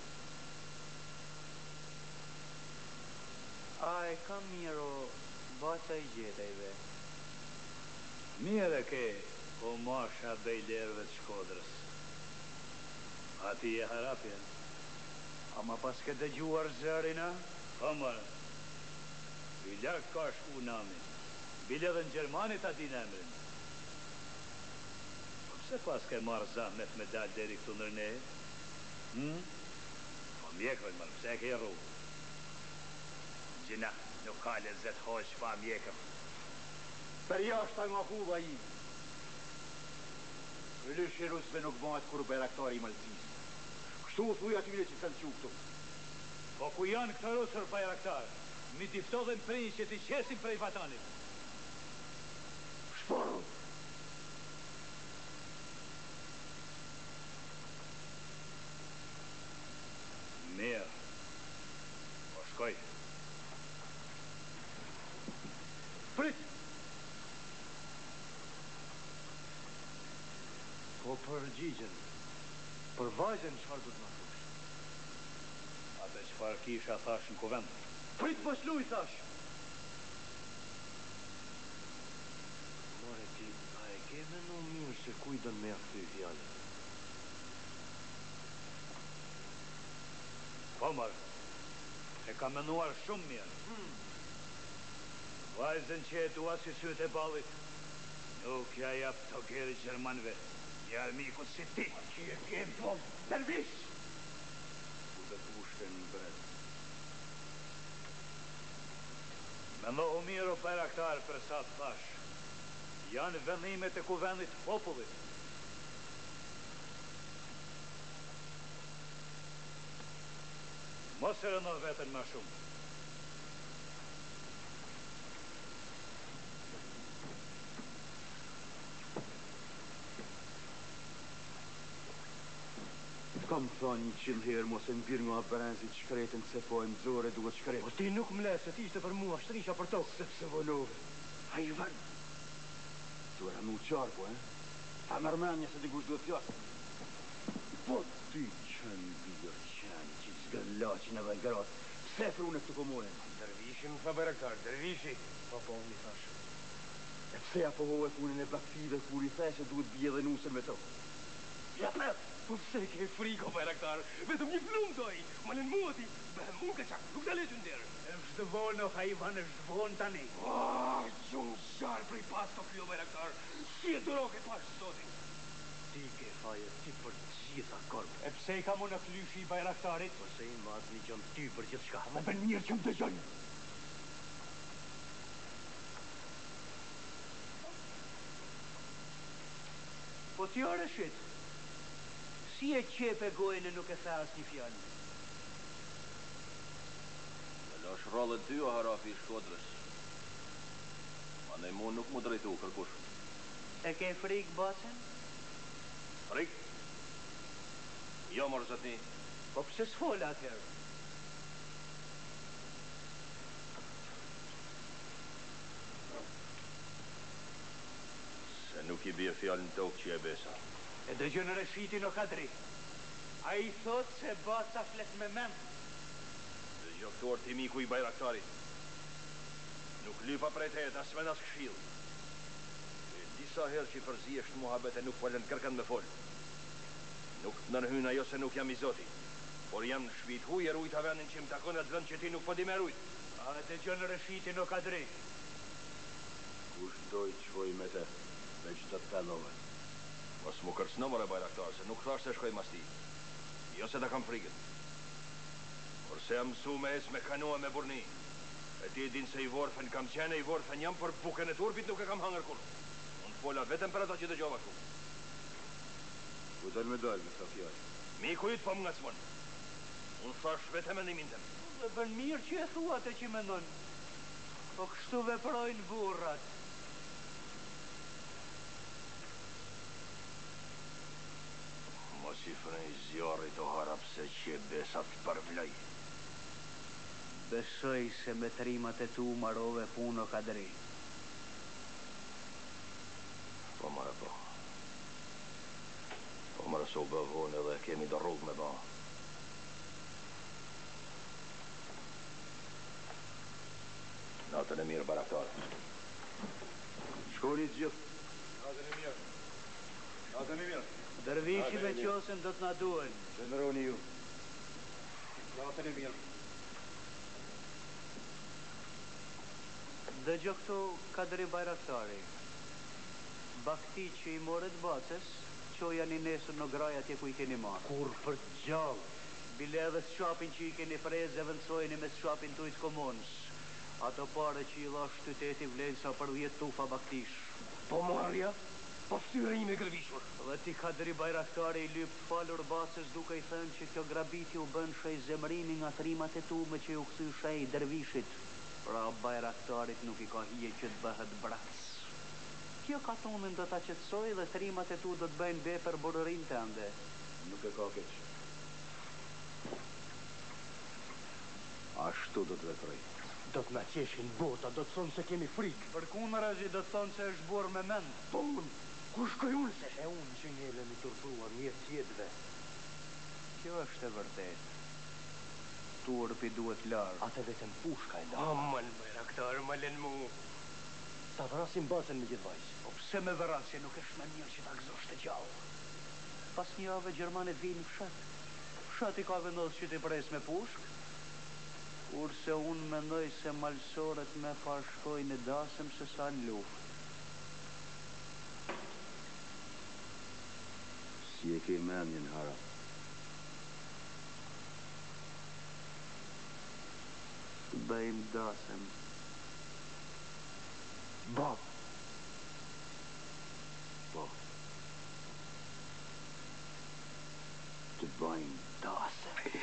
A e ka miro, baca I gjetejve. Mire ke, o masha bejlerve të Shkodrës. A ti e harapja? Ama pas ke dëgjuar zërina? Kamar, bilak ka shku nami. Bile dhe në Gjermani ta din emrin. Pse pas ke marrë zahmet me dal deri këtu nërne? Po mjekën marrë, pse ke rru? Gjina, nuk ka lezet hoq pa mjekën. Për jashta nga hudha I. Lysh I rusve nuk bëhet kur Bajraktari I Malcis. Kështu u thuj atyre që kanë qu këtu. Po ku janë këto rusër Bajraktar? Mi tifto dhe në prinjë që t'i qesim prej vatanit. Shporu! Mirë. Po shkoj. Prit! Po për gjigjen, për vajzën çfarë do të na thosh? Atë çfarë kisha thash në kuvend. Prit mos luj thash. More ti, a e ke menu mirë se kujdon me afthy fjalën? Po marë, e ka menuar shumë mirë. Vajzën që e dua si sytë e balit, nuk ja jap të gjerë Gjermanve, një armikut si ti. Që e ke bo, dervish! Ku të pushten në bret. Menohu mirë o bayraktar për sa të thash. Janë vendimet e kuvendit popullit. Mos e rëno vetën ma shumë. Kam thonë 100 herë mos e mbir nga brenzit shkretën se po e nëzore duhet shkretë. Po ti nuk mle se ti ishte për mua, shtrisha për tokë. Sepse volove. Hajvan. Duhet mu qarku, Ta mërmenja se dikush duhet fjasë. Po ti qënë birë qënë që zgëllaqin edhe gratë. Pse frune këtë komune? Dervishim fa bayraktar, dervishi. Po po, mi thash. E pse apo hove punin e baktive kur I the se duhet bje dhe nusën me to? Ja thret! Po pse ke friko, bayraktar? Vetëm një flum doj. Më lën mua ti. Bëhem unë këqak, nuk të leqën derë. E vështë vonë, o hajvan, është vonë tani. Gjunë sharë për I pas të kjo, bayraktar. Si e dëroke pash sotin. Ti ke faje ti për gjitha korpë. E pse I ka mu në klyshi I bayraktarit? Po se I mas një gjënë ty për gjithë shka. Më bën mirë që më dëgjojnë. Po ti orë shit. Si e qepe gojnë e nuk e tha as një fjallë? Në lash rrallët ty o harafi I shkodrës. Ma ne mu nuk mu drejtu kërkush. E ke frik, basen? Frik? Jo, mërë zëtni. Po pse s'fola atëherë? Se nuk I bje fjallën tokë që e besa. E dëgjën Reshitin o Kadri. A I thot se baca flet me mend. Dhe gjoktor ti miku I bayraktarit. Nuk lypa prej tejet, as me nas këshil. E disa herë që I përzjesht muhabet e nuk falen kërkan me fol. Nuk të nërhyn ajo se nuk jam I zoti. Por jam shvit huj e rujt avenin që më takon atë vend që ti nuk po di me rujt. A dëgjën Reshitin o Kadri. Kush doj qoj me te, veç të penove. Mos mu kërcno more bayraktar, se nuk thash se shkoj mas ti. Jo se ta kam frikën. Por se jam mësu me es me kanua me burni. E ti din se I vorfen kam qene, I vorfen jam, për buken e turpit nuk e kam hangër kur. Unë fola vetëm për ato që të gjova këtu. Ku dal me dal me këta fjallë? Miku I të po më ngacmon. Unë thash vetëm e në mintëm. Dhe bën mirë që e thua të që menon. Po kështu veprojnë burrat. Mos I frej zjarit o harap se që besat përvlej. Besoj se me trimat e tu marove punë o Kadri. Po mara po. Po mara se u bëvon edhe kemi do rrug me ba. Natën e mirë, bayraktar. Shkoni të gjithë. Natën e mirë. Natën e mirë. Dervishi me qosën do të na duen. Qëndroni ju. Natën e mirë. Dëgjo këtu Kadri bayraktari. Bakti që I morët bacës, që janë I nesër në graja tje ku I keni marë. Kur për gjallë. Bile edhe shqapin që I keni prez e vendsojni me shqapin të ujtë komunës. Ato pare që I dha shtyti vlenë sa për 10 tufa baktish. Po marja? Po ftyre ime gërvishur. Dhe ti Kadri bayraktari I lyp falur bacës duke I thënë që kjo grabiti u bën shej zemrimi nga thrimat e tume që u kthy shej dervishit. Pra bayraktarit nuk I ka hije që të bëhet brac. Kjo katunën do ta qetësoj dhe thrimat e tu do të bëjnë be për burërin të ande. Nuk e ka keq. Ashtu do të veproj. Do të na qeshin bota, do të thonë se kemi frikë. Për kundërzi do të thonë se është burë me mend. Po unë, ku shkoj unë se? E unë që njëllën i turpruar mjetë tjetëve. Kjo është e vërtet. Turpi duhet larë. Ate vetëm pushka e larë. Aman, Bayraktar, më len mu. Ta vrasim basën me gjithë vajzë. Po pse me vrasje nuk është me mirë që ta gëzosh të gjallë? Pas një javë Gjermanit vinë në fshat. Fshati ka vendosur që t'i pres me pushk. Kurse unë mendoj se malsorët me pashkojnë në dasëm se sa në luft. Si e ke mendjen, Hara? Të bëjmë dasëm. Bab. Po. Të bëjmë dasëm.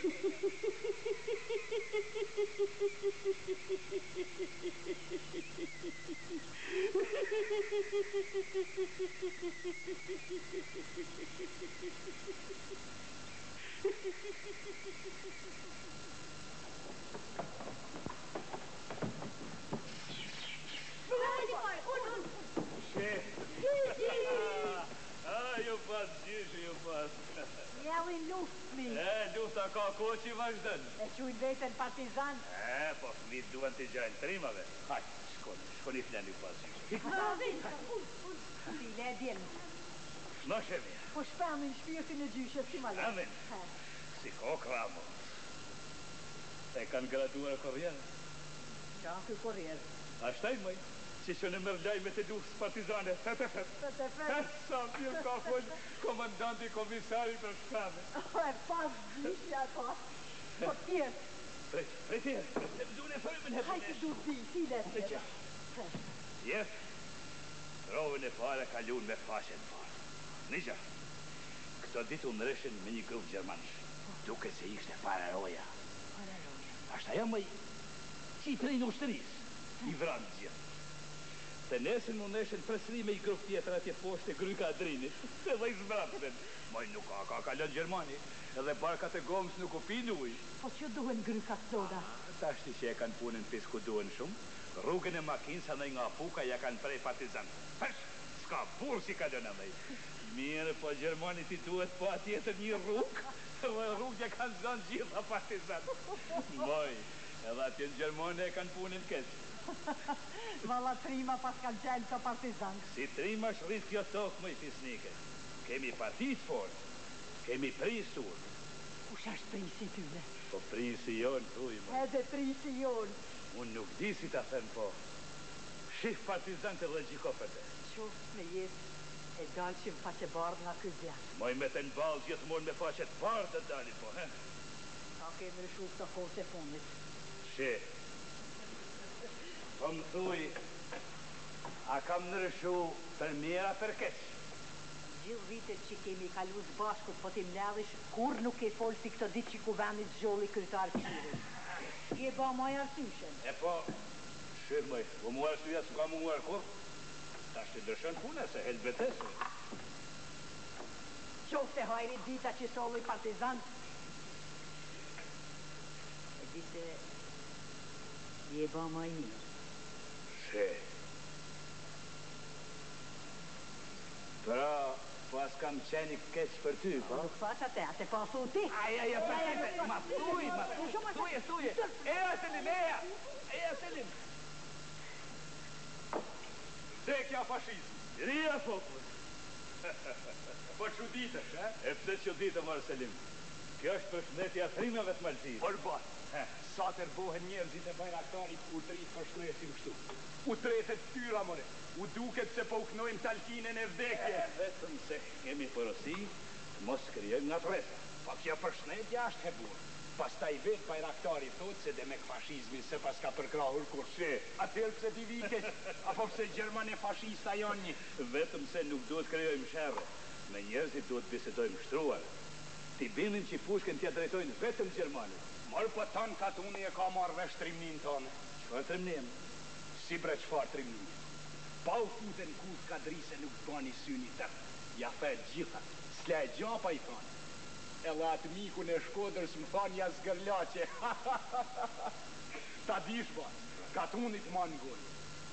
Ju pas, gjyshi, ju pas. Jelin luft, fmi. Lufta ka kohë që i vazhdën. E qujnë vetën partizan. Po fëmit duan të gjajnë trimave. Hajt, shkoni flen ju pas, gjyshi. File e djelmë. Shno shemi. Po shpemin shpirtin e gjyshet si ma le. Amin. Si ko kramo. E kanë graduar korrierë. Qa kë korrierë. Ashtaj, mëj. Që që në mërlaj me të duhës partizane. Sa mirë ka folë komandanti komisari për shkame. E pas gjyshi ato. Po tjerë. Tjerë. Dune fërmën e Hajtë du zi, si le tjerë. Jes, rovën e pare kalun me fashen parë. Nisha, këto ditë unë reshen me një grupë gjermansh. Duke se ishte para roja. Ashtaj mëj, që i prej në ushtëris. I vranë gjithë. Të nesën më neshen presri me i grupë tjetër atje poshte gryka Adrinit. Se dhe i zbrapsen. Moj nuk ka kalon Gjermani. Edhe barkat e gomës nuk u pinu uj. Po që duhen grykat soda? Ta shti që e kanë punën pis ku duhen shumë. Rrugën e makinsa në nga puka ja kanë prej partizan. Përsh, s'ka burë si kalon e mej. Mirë, po Gjermani ti duhet po atjetër një rrugë. Dhe rrugë ja kanë zanë gjitha partizan. Moj, edhe atje në Gjermani e kanë punën keq. Vala trima pas kanë qenë të partizan. Si trima shrit kjo tokë, mëj fisnike. Kemi partit fort, kemi prisur. Kush është prisi tyne? Po prisi jonë, thuj, mëj. Edhe prisi jonë. Unë nuk di si ta them, po. Shif partizan të dhe gjikofët e. Qoftë me jetë e dalë që më faqe bardë nga këtë zjatë. Moj me të në balë gjithmonë me faqet bardë të dalin, po, he? Ka kemë rëshu këto kohës e fundit. Shif. Po më thuj, a kam nërëshu për mira për keq? Gjithë vitet që kemi kalu së bashkut, po ti mledhish, kur nuk e folë si këto ditë që ku vendit zgjolli kryetar këshirit. I e ba maj arsyshen. E po, shif mëj, u mu arsyja s'ka mu arkur. Ta shtë dërshën puna se helë betesë. Qofte hajrit dita që solli partizan. E dite, i e ba maj mirë. Pra, pas kam qeni keq për ty, pa? Nuk faqa te, ate pa thu ti. Aja, përte, ma thuj. Eja, Selim, eja, Selim. Dekja fashizm. Ria fokus. Po që ditësh, e? E pëse që ditë, marë Selim. Kjo është për shëndetja thrimeve të malësi. Por batë, sa tërbohen njerëzit e Bayraktarit u trit përshkresin kështu. U tretet tyra, more. U duket se po uknojmë talkinën e vdekje. Vetëm se kemi porosi, mos krijojmë nga presa. Po kjo përshëndetja është e burë. Pastaj vetë Bayraktari thotë se dhe me fashizmin se pas ka përkrahur kur. Atëherë pse ti vikesh, apo pse Gjermani fashista janë një. Vetëm se nuk duhet krijojmë sherrë. Me njerëzit duhet bisedojmë shtruar. Ti binin që pushkën t'ja drejtojnë vetëm Gjermanit. Morë po tanë katuni e ka marrë vesh trimnin tonë. Qëfar trimnin? Si bre qëfar trimnin? Pa u futen kus kadrise nuk të bani syni tërë. Ja fe gjitha, s'le e gjapa i thonë. Edhe atë miku në Shkodrës më thonë ja zgërlaqe. Ta dish bat, katunit mangul.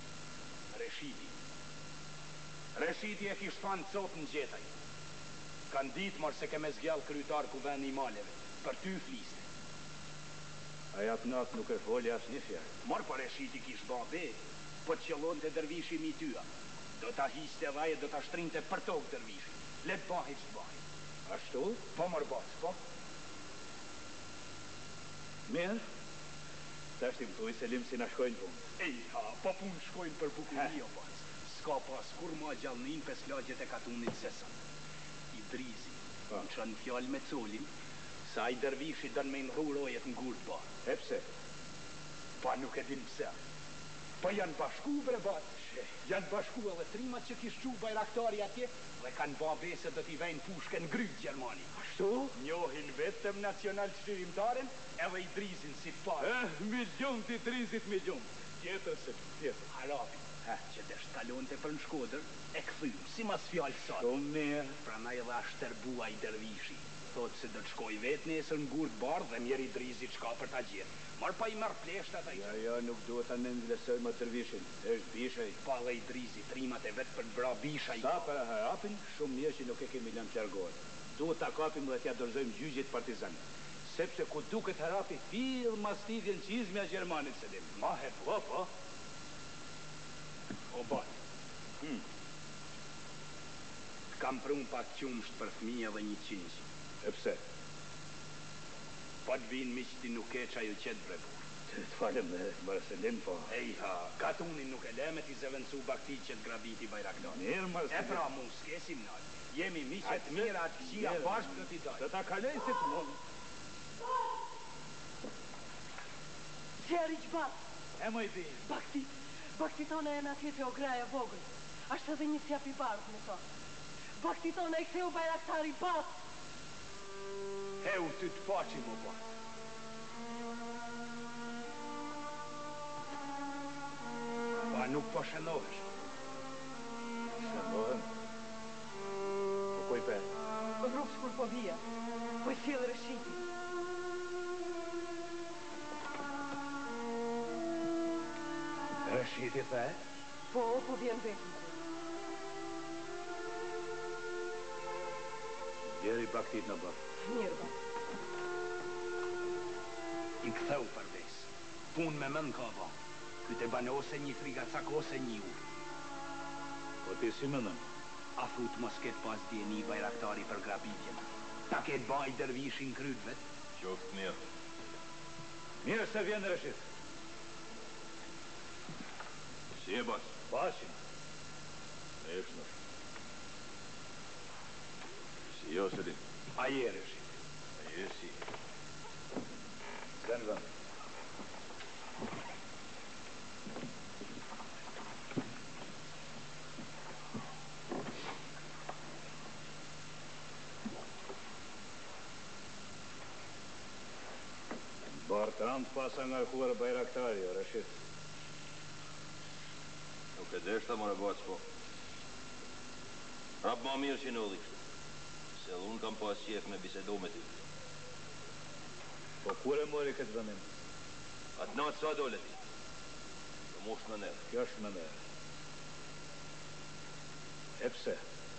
Reshidi e kish fanë copë në gjetaj. Kanë ditë marë se keme zgjallë krytar ku ven i maleve. Për ty fliste. Aja pnak nuk e foli as një fjallë. Marë për Reshidi kish babe, po të qëllon të dërvishim i tyja. Do ta histe dhaje, do ta shtrinte për tokë dërvishim. Let bahi që të bahi. Ashtu? Po mërë batë, po? Mirë? Ta shtim thuj se lim si na shkojnë punë. Ejha, po punë shkojnë për bukuri o batë. Ska pas kur ma gjallnin pes lagjet e katunit sesën. I drizi, në qënë fjallë me colin, sa i dërvishi dën me nru rojet në gurë ba. E pse? Pa nuk e din pse. Pa janë bashku bre batë. Janë bashku edhe trimat që kishë qu bajraktari atje dhe kanë ba vese do t'i vejnë pushke në grytë Gjermani. Ashtu? Njohin vetëm nacional qërimtaren edhe i drizin si parë. Milion t'i drizit milion. Tjetër se tjetër. Harapi. Që dhe shtalonte për në Shkodër, e këthym, si mas fjallë sot. Shumë mirë. Pra na edhe ashtërbua i dërvishi. Thotë se do të shkoj vetë nesër në gurë të bardhë dhe mjeri drizit qka për ta gjithë. Marë pa i marë pleshtat a i që. Ja, nuk duhet ta në ndlesoj më dërvishin. Eshtë bishaj. Pa dhe i drizit, trimat e vetë për të bra bishaj. Sa për harapin, shumë mirë që nuk e kemi lëmë qërgojë. Duhet ta kapim dhe t'ja dorëzojmë gjyqit partizan. Sepse ku duket harapi, fill mastifjen qizmja Gjermanit se dim. Ma he po. O batë, kam prun pak qumsht për fëmija dhe një qinqë. E pse? Po të vinë miqti nuk e qa ju qetë bre burë. Të falem me Marselim, po. Ejha, katunin nuk e leme t'i zëvëncu bakti që të grabiti bajraktar. Mirë, Marselim. E pra mu s'kesim nalë. Jemi miqet mira atë qia bashkë do t'i dojë. Do ta kalej si të mund. Gjeri që batë. E më i dhirë. Bakti tona e në atjetë o graja vogël. Ashtë edhe një sjap i bardhë me thonë. Bakti tona e ktheu bajraktari batë. Heu ty të paqim o batë. Pa nuk po shënohesh. Shënohem? Po poj pe? Rrugë shkur po vija. Po i sjellë Reshidi. Reshidi the? Po vjen vetëm. Gjeri baktit në bërë. Mirë ba. I këtheu përves. Pun me mën ka ba. Kyte banë ose një frigacak ose një ur. Po ti si më nëmë? A thut mos ketë pas djeni bajraktari për grabitjen. Ta ketë baj dërvishin kryt vet. Qoftë mirë. Mirë se vjen Reshid. Si e bas? Bashim. E shnosh. Si jo, Selim? A je Reshid? A je si. Sen vend. Bartrand pasa nga kuar bajraktari, Reshid. Nuk e deshta më në bac, po. Rap ma mirë që në odhi kështu. Se unë kam pas qef me bisedo me ty. Po kur e mori këtë vënim? Atë natë sa dole ti? Në mosh më nërë. Kjo është më nërë. E pse?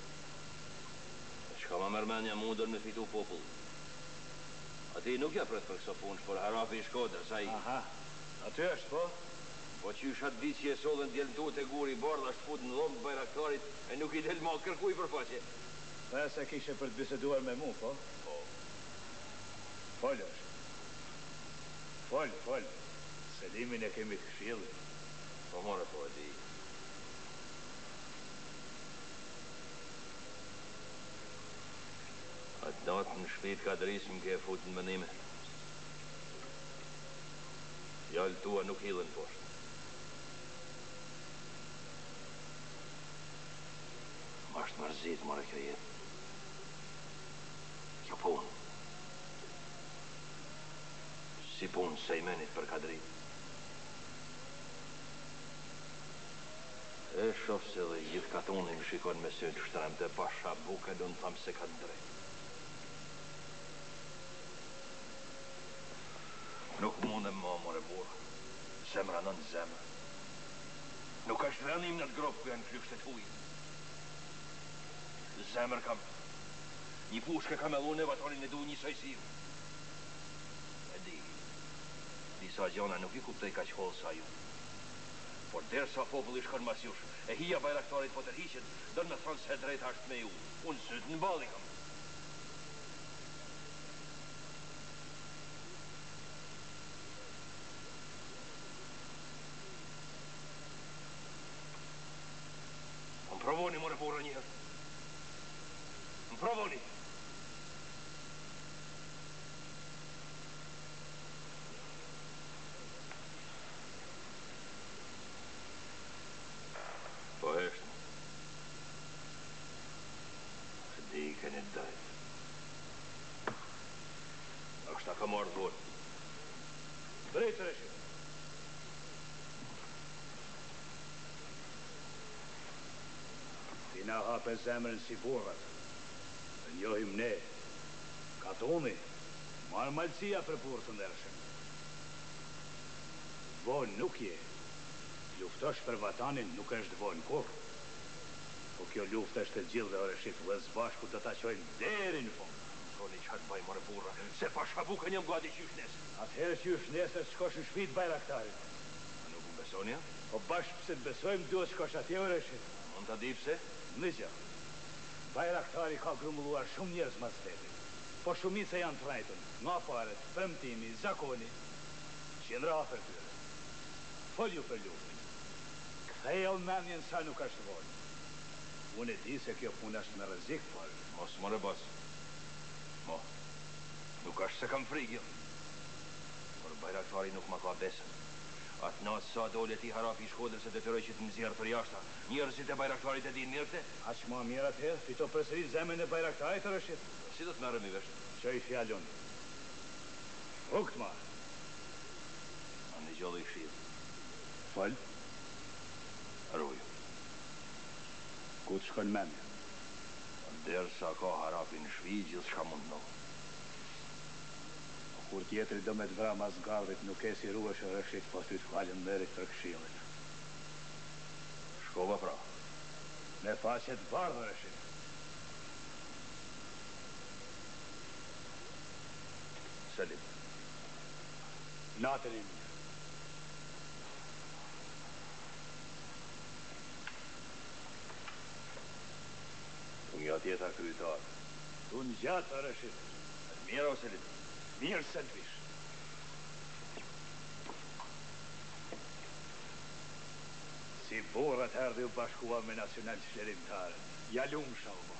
Shka ma mërmenja mundër me fitu popull. A ti nuk ja pret për këso punës, por harafi i Shkodër, sa i... Aha, aty është, po? Po që ju shatë ditë që e sollën djelën tu të guri bardh, ashtë fut në dhomë të bajraktarit, e nuk i del ma kërkuj për faqe. Dhe se kishe për të biseduar me mu, po? Po. Folë është. Folë. Selimin e kemi të këshillit. Po more po e di. Atë natë në shpit ka drisë më ke fut në mënime. Jallë tua nuk hilën poshtë. Ma është mërzit, more kjo jetë. Kjo punë. Si punë sejmenit për kadrit. E shofë se dhe gjithë katunin më shikon me sy të shtrem të pasha buke, do në thamë se ka të drejt. Nuk mundem ma, more burë. Zemra non zemra. Nuk është venim në të gropë ku janë klykshtet huj. Zemër kam. Një pushke kam e lune, vatonin e du një sojësiu. E di, disa gjona nuk I kuptoj ka që holë sa ju. Por dersa populli shkon mas jush, e hija bajraktarit po tërhiqet, dërë me thonë se drejta është me ju. Unë sytë në bali kam. Më provoni, more burra njëherë. Më provoni. Po heshtë. Se di I keni dajt. Akshta ka marrë dhurë. Drejtë rëshë. Tina hape zemrën si burrat. Dhe njohim ne. Katoni, marë malësia për burë të ndërshëm. Vonë nuk je. Luftosh për vatanin nuk është vonë kur. Po kjo luft është e gjithë dhe orëshit dhe zbashku të ta qojnë deri në fund. Shoni qatë baj more burra, se pa shabuka njëm gati qysh nesë. Atëherë qysh nesër shkosh në shpit bajraktarit. A nuk më besonja? Po bashkë pëse të besojmë duhet shkosh atje orëshit. Mund të di pse? Në gjë. Bajraktari ka grumbulluar shumë njerëz mas vetit. Po shumica janë trajtën, nga paret, premtimi, zakoni. Qindra afer tyre. Folju për luftin. Ktheja mendjen sa nuk është vonë. Unë e di se kjo punë është me rrezik, por mos more bas. Mo. Nuk është se kam frikë. Por bajraktari nuk ma ka besën. Atë natë sa dole ti harapi I Shkodrës se detyroj që të më zjerë për jashta. Njerëzit e bajraktarit e din mirë te? Aq ma mirë atëherë, fito përsëri zemrën e bajraktarit të rëshit. Si do të merrem I vesh? Që I fjallon. Hukt ma. A në gjollu I kshil. Fol. Rruju. Ku të shkon memja? Dersa ka harapi në shvi, gjithë shka mund në. Kur tjetëri do me të vra mas gardit, nuk e si ruesh e rëshit, po ty të falën merit për këshillit. Shkova pra. Me faqet bardhë rëshit. Selim. Natën I mirë. Unë ja tjeta kryetar. Unë gjatë rëshit. Mirë o Selim. Mirë se të vish. Si burrat erdhi u bashkua me nacional qëllimtarën. Ja lumë shalba.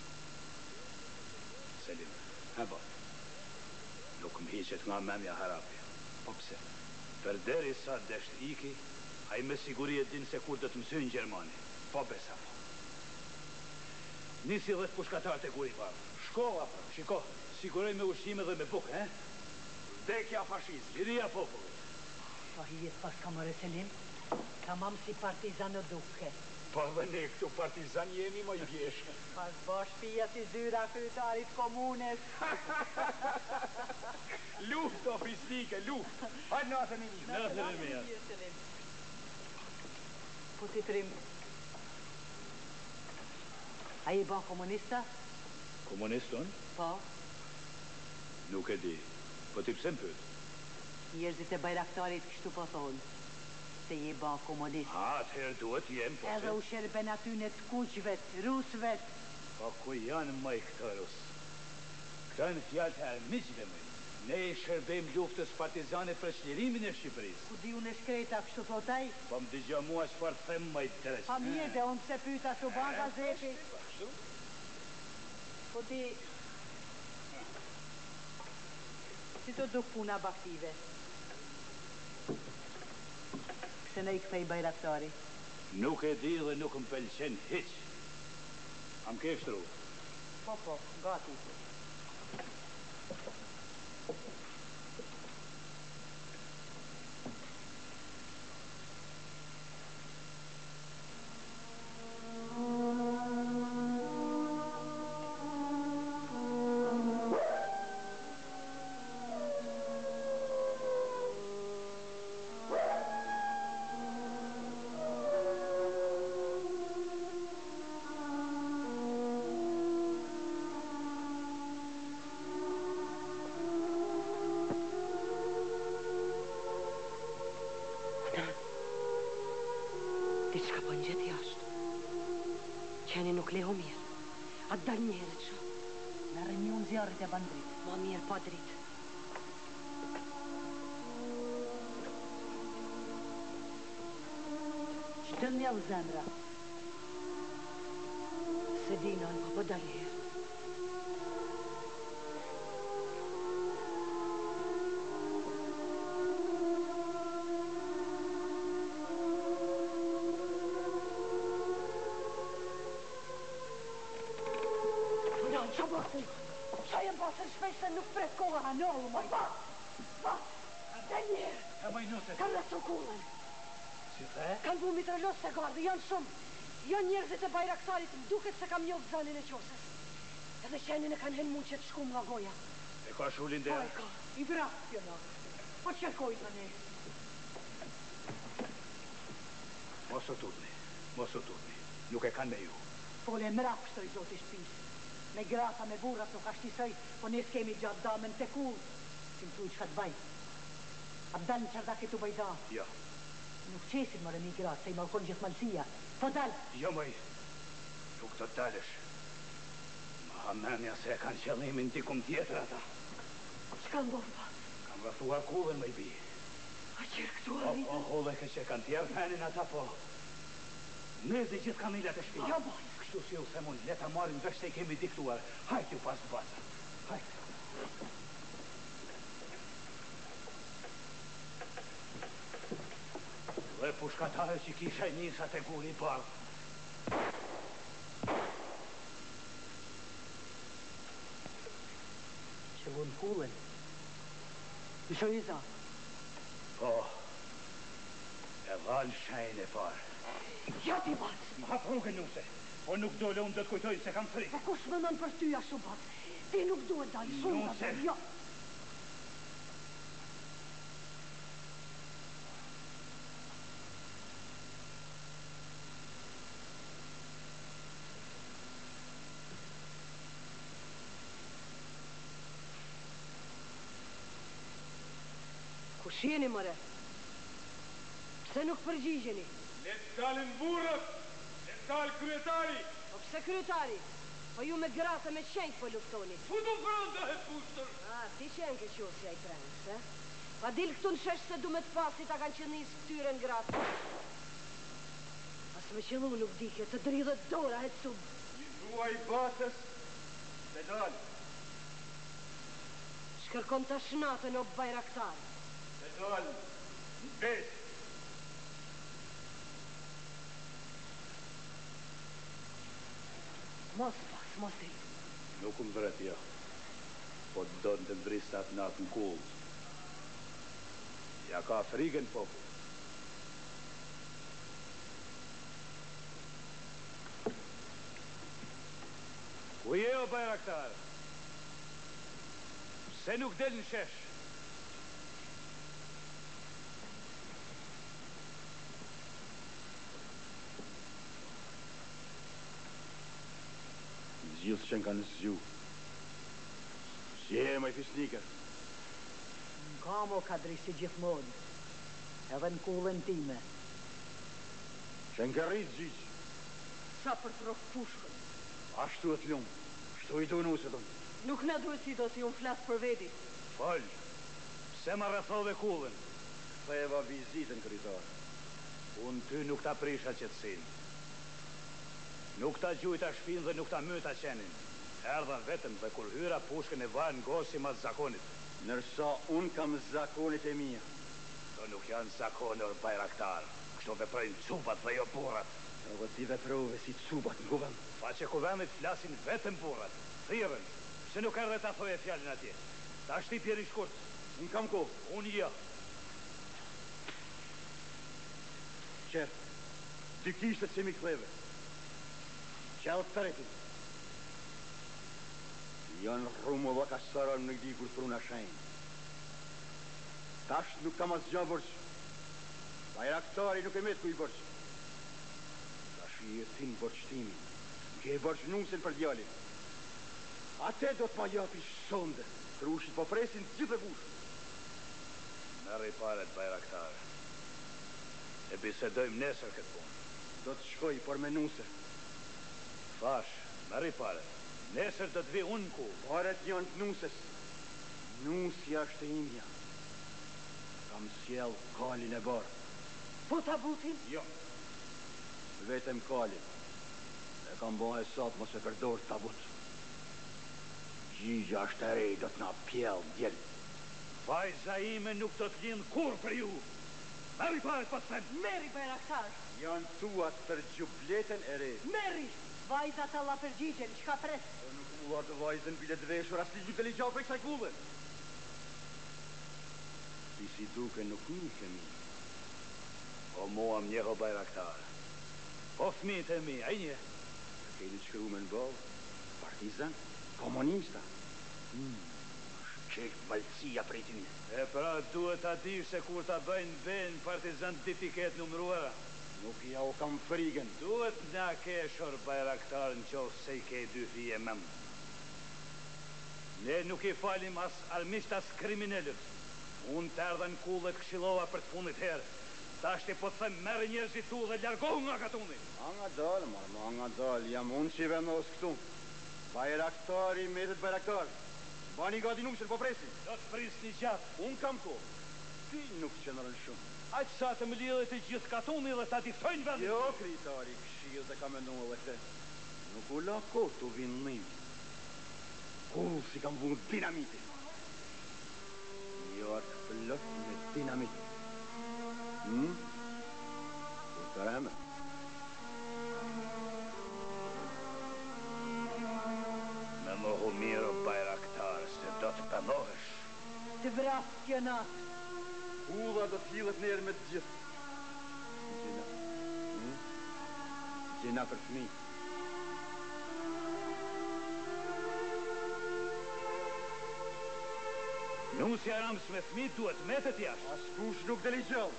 Selim, ha ba. Nuk më hiqet nga memja harapi. Po pse? Për deri sa desht iki, a I me siguri e din se kur do të mësyn Gjermani. Po besa po. Nisi dhe të pushkatarët e guri parë. Shkova, shiko, siguroj me ushqime dhe me bukë, he? Dekja fashizmi. Liria popullit. Po hijet pas kamore Selim, tamam si partizan o duke. Po dhe ne këtu partizan jemi më I vjesh. Pas bosh pia si zyra kryetarit komunes. Luft ofistike, luft. Hajde natën I mirë. Natën E mirë. Po ti trim. A I ban komunista? Komuniston? Po. Nuk e di. Po ti pse më pyet? Njerëzit e bajraktarit kështu po thonë. Se I ban komunist. Atëherë duhet jem, po Edhe u sherben aty në të kuqvet, rusvet. Po ku janë më I këta rus? Këta në fjallë të armiqve më. Ne I shërbejmë luftës partizane për çlirimin e Shqipërisë. Ku di unë shkreta kështu thotaj? Po më dëgjo mua çfarë të them më I dreq. Pa mirë dhe unë se pyta su ban gazeti. Po ti... Si të duk puna baktive? Pse ne I kthej bajraktari? Nuk e di dhe nuk më pëlqen hiç. Am ke shtru? Po, gati. Diçka po nxet jashtë. Qeni nuk leho mirë. Atë dal njerët që. Në rënjun zjarrit e bandrit. Ma mirë pa dritë. Që të mjellë zemra? Se dinon, po dal herë. Shpesh se nuk pret koha hanohu, moj. Va, dhe njerë. E maj nëse. Kanë rësu kullën. Si the? Kanë bu mitrallos se gardë, janë shumë. Janë njerëzit e Bajraktarit, më duket se kam njohë zënin e qosës. Edhe qenin e kanë hen mund që të shkum nga goja. E ka shullin dhe? Po e ka, i vrak pjona. Po qërkoj të ne. Mos o tutni. Nuk e kanë me ju. Pole e mrak shtoj zoti shpisë. Me grata, me burrat nuk ashtisoj, po nes kemi gjatë damen të kull. Si më thuj që ka të baj. A dalë në qërda këtu bajda? Ja. Nuk qesin mërë mi gratë, se i malkon gjithë malësia. Po dalë. Jo, mëj. Nuk të dalësh. Ma menja se kanë qëllimin t'ikum tjetër ata. Që kanë bërë, pa? Kam rëthuar kullën, mëj bi. A qërë këtu arritë? O, hole ke që kanë tjerë menin ata, po. Nëzi gjithë kamillat e shpia. Jo, baj. Kështu si u themun, leta marim vesh se i kemi diktuar. Hajt ju pas baza. Hajt. Dhe pushkatare që kisha i njësat e guri i parë. Që vun kullën. I shojiza. Po. E dhalë shajnë e parë. Ja ti bac. Ma rrugën nuse. Po nuk dole unë do të kujtoj se kam frikë. Po kush më nën për tyja shumë bac. Ti nuk duhet dalë shumë nga dalë. Jo. Kush jeni, mëre? Pse nuk përgjigjeni? Le të dalin burët! Le të dalë kryetari! Po pse kryetari? Po ju me gratë me qenjë po luftoni. Futu fronda e pustër! Ti qenë ke qosja i trengës, e? Pa dilë këtu në shesh se du me të pasi ta kanë qënis këtyre në gratë. As me qëllu nuk dike, të dridhët dora e të subë. I dua i batës, le dalë. Shkërkon të shnatën o Bajraktar. Le dalë, në besë. Mos pas, mos di. Nuk më vret, ja. Po të donë të ndristat natë në kullë. Ja ka frigën popull. Ku je o Bajraktar? Se nuk del në shesh? Gjithë që në kanë zgju. Si e maj fisnikër? Në kam o kadri si gjithmonë. Edhe në kullën time. Që në kërrit gjithë. Sa për të rofë pushkën. Ashtu e të lumë. Shtu i du nusë të në. Nuk në duhet si do si unë flasë për veti. Falë, pse ma rëthove kullën? Theva vizitën, krytarë. Unë ty nuk ta prisha qëtësin. Nuk ta gjujta shpinë dhe nuk ta myta qenin. Erdha vetëm dhe kur hyra pushkën e vanë gosi ma zakonit. Nërsa unë kam zakonit e mija. To nuk janë zakonër Bajraktar. Kështu veprojnë cubat dhe jo burrat. Edhe ti veprove si cubat në kuvend. Faqe kuvendit flasin vetëm burrat. Thirën, se nuk erdhe ta thoje fjallin atje. Ta shti pjeri shkurt. Unë kam kohë. Unë ja. Qerë, ty kishtë që mi kleve. Qelë të retin. Janë rrumë dhe kasarën në dikur për una shenjë. Tash nuk kam asë gja bërqë. Bajraktari nuk e metë ku i bërqë. Tash i e tin bërqëtimi. Ke e bërqë nusën për djalin. Ate do të ma japi sonde. Krushit po presin të gjithë e bushë. Merë i paret, Bajraktar. E bisedojmë nesër këtë punë. Do të shkoj, por me nuse. Fash, merri pare. Nesër do të vi unë ku. Paret janë të nuses. Nusja është e imja. Kam sjell kalin e barë. Po tabutin? Jo. Vetëm kalin. E kam bo hesap mos e përdor tabut. Gjigja është e rej, do të na pjell djel. Vajza ime nuk do të lind kur për ju. Merri pare pas them. Meri Bayraktar. Janë tuat për gjubletën e rej. Meri! Vajza të la përgjigjen, qka pres? Nuk ua të vajzën bile të veshur, as një të ligjau për kësaj kullë. Ti si duke nuk një kemi. O mua më njeho Bayraktar. O fëmijët e mi, a i nje? Keni të shkru me në bovë, partizan, komunista. Qekë balësia prej tyne. E pra duhet ta dish se kur ta bëjnë ben partizan të etiket numruara. Nuk ja o kam frigën. Duhet na keshor Bayraktar në qofë se i ke dy fije mëm. Ne nuk i falim as armisht as kriminellit. Unë të erdhen kullet këshilova për të fundit herë. Ta shti po të them merë njerëzit tu dhe largohu nga katuni. Anga dal, marma, anga dal. Jam unë që i vendos këtu. Bayraktari, metet Bayraktar. Bani gati nusër, po presin. Do të pris një gjatë. Unë kam ko. Ti nuk qënërën shumë. Aqë sa të më lidhet e gjithë katuni dhe ta diftojnë vendit. Jo, kritari, këshil dhe ka menu edhe këte. Nuk u la ko të vinë njëm. Kull si kam vunë dinamiti. Jo atë plot me dinamiti. Ku të reme? Me mohu mirë o Bayraktar, se do të pëmohesh. Të vras kjënat. Kulla do t'hillet njerë me të gjithë. Gjena. Gjena për fëmi. Nusja rams me fëmi duhet metet jashtë. As kush nuk deligjall.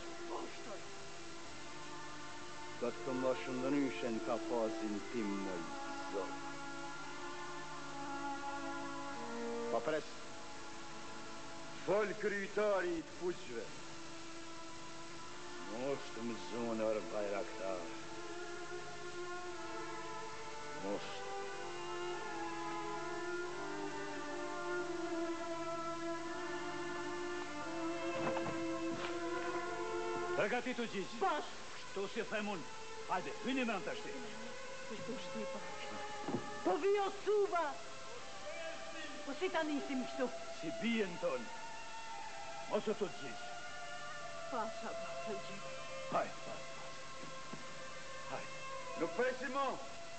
Do të këmë shëndëryshen ka fazin tim moj zot. Pa pres. Fol kryetari i të fuqve. Mos të më zonër Bayraktar. Mos. Përgatitu gjigj. Bash. Shtu si them unë. Hajde, hyni me në të shti. Po vjo suba. Po si ta nisim kështu? Si bijen tonë. Mos o të gjigj. Pasha, gjigj. Hajde. Nuk presim mo.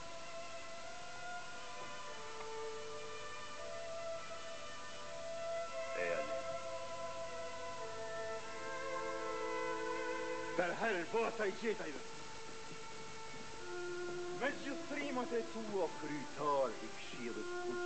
Per herë bota i gjetajve. Me gjithë trimat e tua, kryetar i këshillit fuq.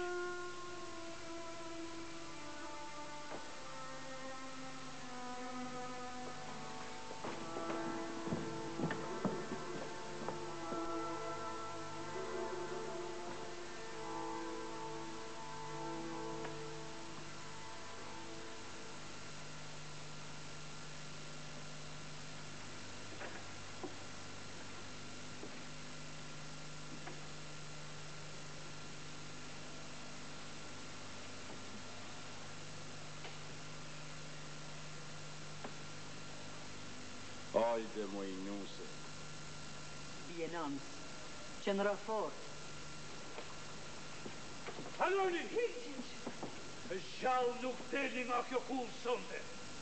Hajde, moj nuse. Bie nans. Qëndra fort. Kaloni! Gjallë nuk deli nga kjo kullë sonte.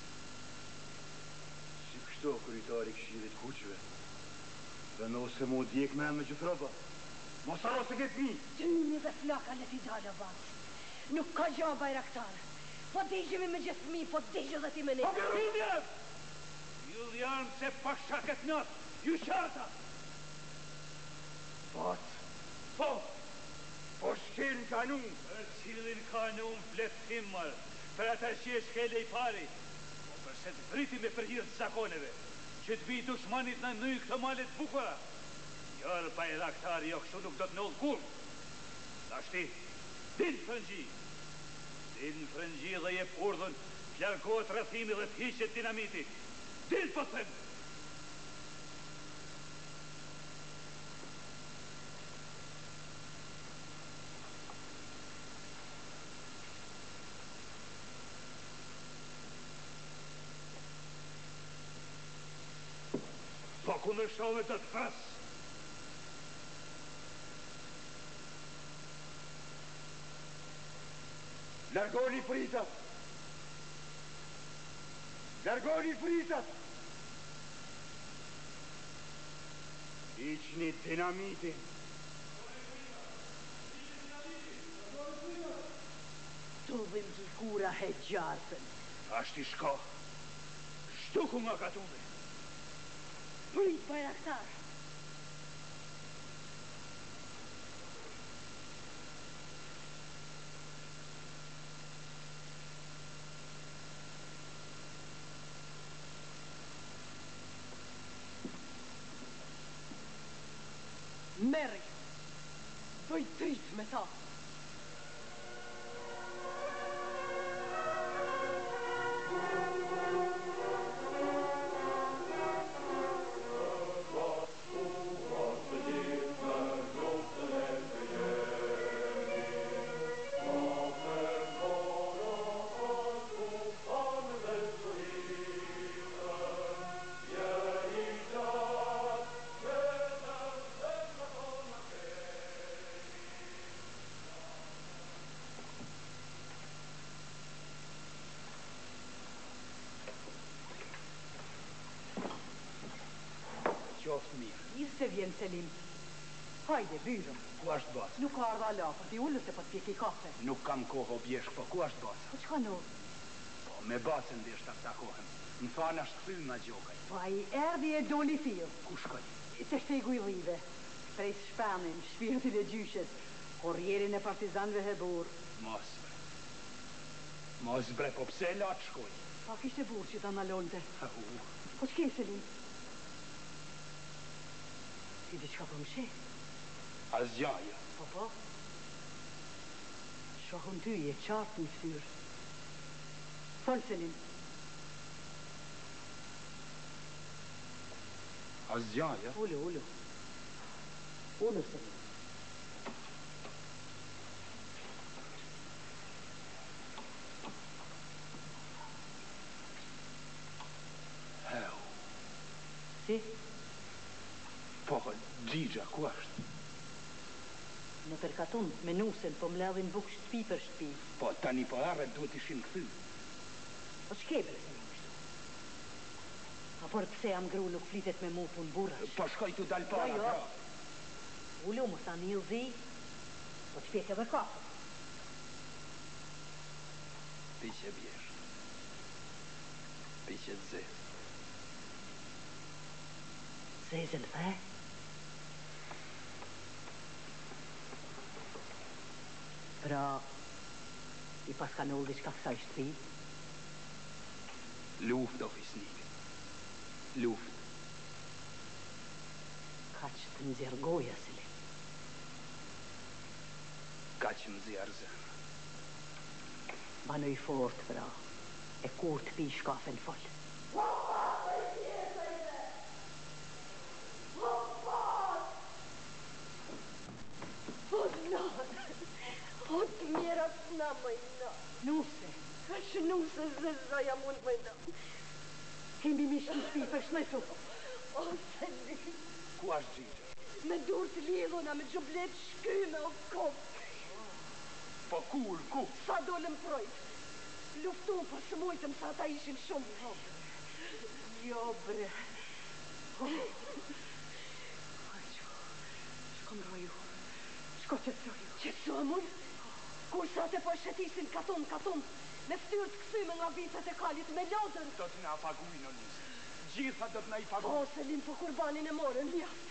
Si kështu, kryetari i këshillit kuqve. Venose mu djek me në gjithë roba. Mos arro se ke fmi. Gjymi dhe flaka le t'i dalë vac. Nuk ka gja Bayraktar. Po digjemi me gjithë fmi, po digjë dhe ti me ne. Julian se pasha këtë natë, ju qarta! Pat, Po, po shkel në kanun. për cilin kanun fletimar, për ata që e shkele i pari, po përse të vriti me përhirë të zakoneve, që të vi dushmanit në nëjë këtë malet bukura. Jërë Bayraktar jo kështu nuk do të nëllë kur. Dashti, din frëngji. Din frëngji dhe je urdhën, fjarkohet rëthimi dhe të hiqet dinamiti. Din po them! Onderstel het dat vast. Largoni fritat! Largoni fritat! Ichni dinamiti. Tuvim ki kura heġġarfen. Ashti shko. Shtuku nga katune. Prit Bayraktar. Mary, doj trit me ta. Qoft mirë. Jiste vjen Selim. Hajde, byro. Ku është Baca? Nuk ka ardha la, për ti ullu se për t'pjeki kafe. Nuk kam kohë o bjeshk, po ku është Baca? Po qka no? Po me Bacën dhe është ta kohën. Më thanë është këthy nga gjokaj. Pa i erdi e doli fio. Ku shkoj? Se shtegu i dhive. Prej shpanin, shpirtin e gjyshes. Korrierin e partizanve hebur. Mos bre. Mos bre, po pse latë shkoj? Pa kishte burë që ta nalonte. Po qke, Selim? Ti di qka po më she? Asgjaja. Po. Shohën ty je qartë në ftyrë. Fol, Selim. Asgjaja? Ullu. Ullu, Selim. Heu. Si? Po, Gjigja, ku është? Në tërkatun, me nusen, po mledhin buk shtëpi për shtëpi. Po, tani po arret duhet ishin këthy. Po qke bre, Selim, kështu? A por pse jam gru nuk flitet me mu pun burrash? Po shkoj t'u dal para, pra. Ullu, më tha një zi, po t'pjek edhe kafe. Piqe bjeshk. Piqe t'zez. Zezën the? Pra, i pas ka null diçka kësaj shtëpi? Luft, ofisnik. Luft. Ka që të nxjerë goja, Selim. Ka që nxjerë zemrë. Banoj fort, pra. E kur të pi shkafen fol. O të mjera s'na mëjna. Nuse. Ka që nuse zëzraja mund mëjna. Kemi mishë në shpi për shnesu. O, Selim. Ku është Gjigja? Me dur të lidhuna, me gjublet shkyme o kopë. Po ku? Sa dolem projt. Luftu për shmujtëm sa ata ishin shumë. Jo, bre. Shko më roju. Shko qëtësoju. Qëtësomun? Kur sa të po shetisin katon, me ftyrë të këthyme nga vitet e kalit me lodën. Do të na paguin, o nisë. Gjitha do të na i paguin. O, Selim, po kurbanin e morën, mjaft.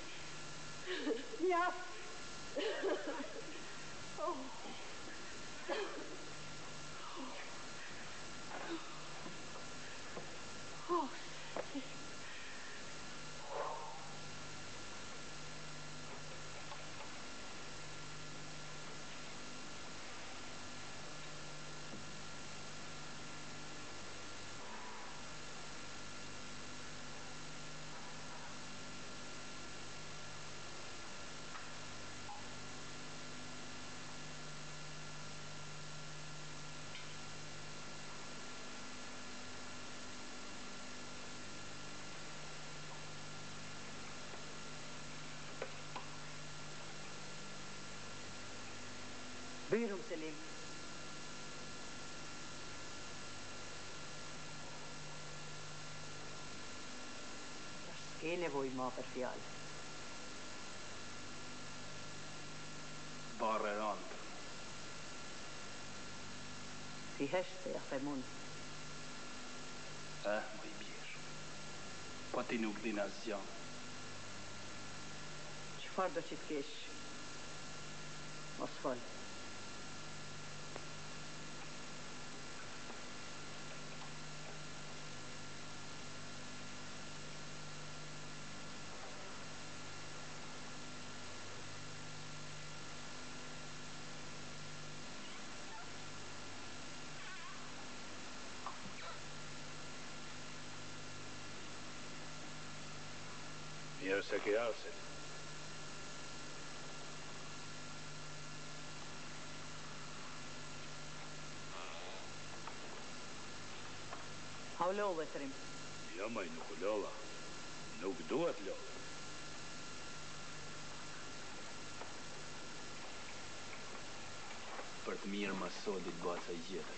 Byrum Selim. S'ke nevoj ma për fjallë. Bare randër. Ti heshte ja the mund. Më I bjesh. Po ti nuk din asgjë. Qëfar do që t'kesh? Mos fol. Mirë se ke arsit. Ha u love, Trim. Jo, maj, nuk u lolla. Nuk duhet lolla. Për të mirë më sodit baca I gjetaj.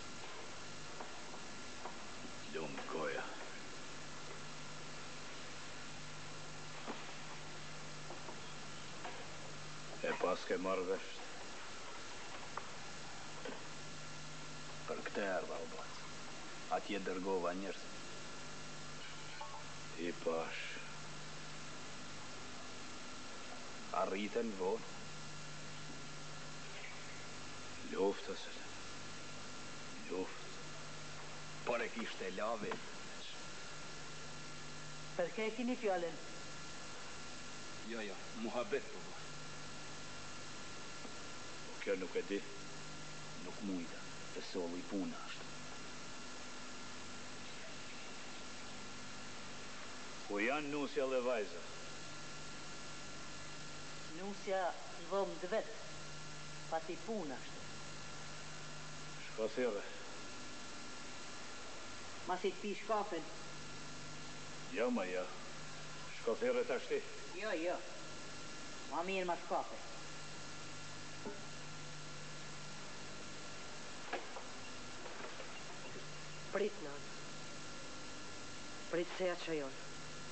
Lumë goja. E pas ke marrë vesht. Për këtë erdha o bac. Atje dërgova njerëz. I pash. Arritën vonë. Luftë, Selim. Luftë. Por e kishte lave. Përke e kini fjallën? Jo, muhabet po bërë. Kjo nuk e di. Nuk mujta, të soli puna është. Ku janë nusja dhe vajza? Nusja në dhomë dë vetë. Pa ti puna është. Shko thire. Mas I t'pi shkafin. Jo, ma jo. Shko thire t'ashti. Jo. Ma mirë ma shkafin. Prit, nan. Prit se ja që jonë.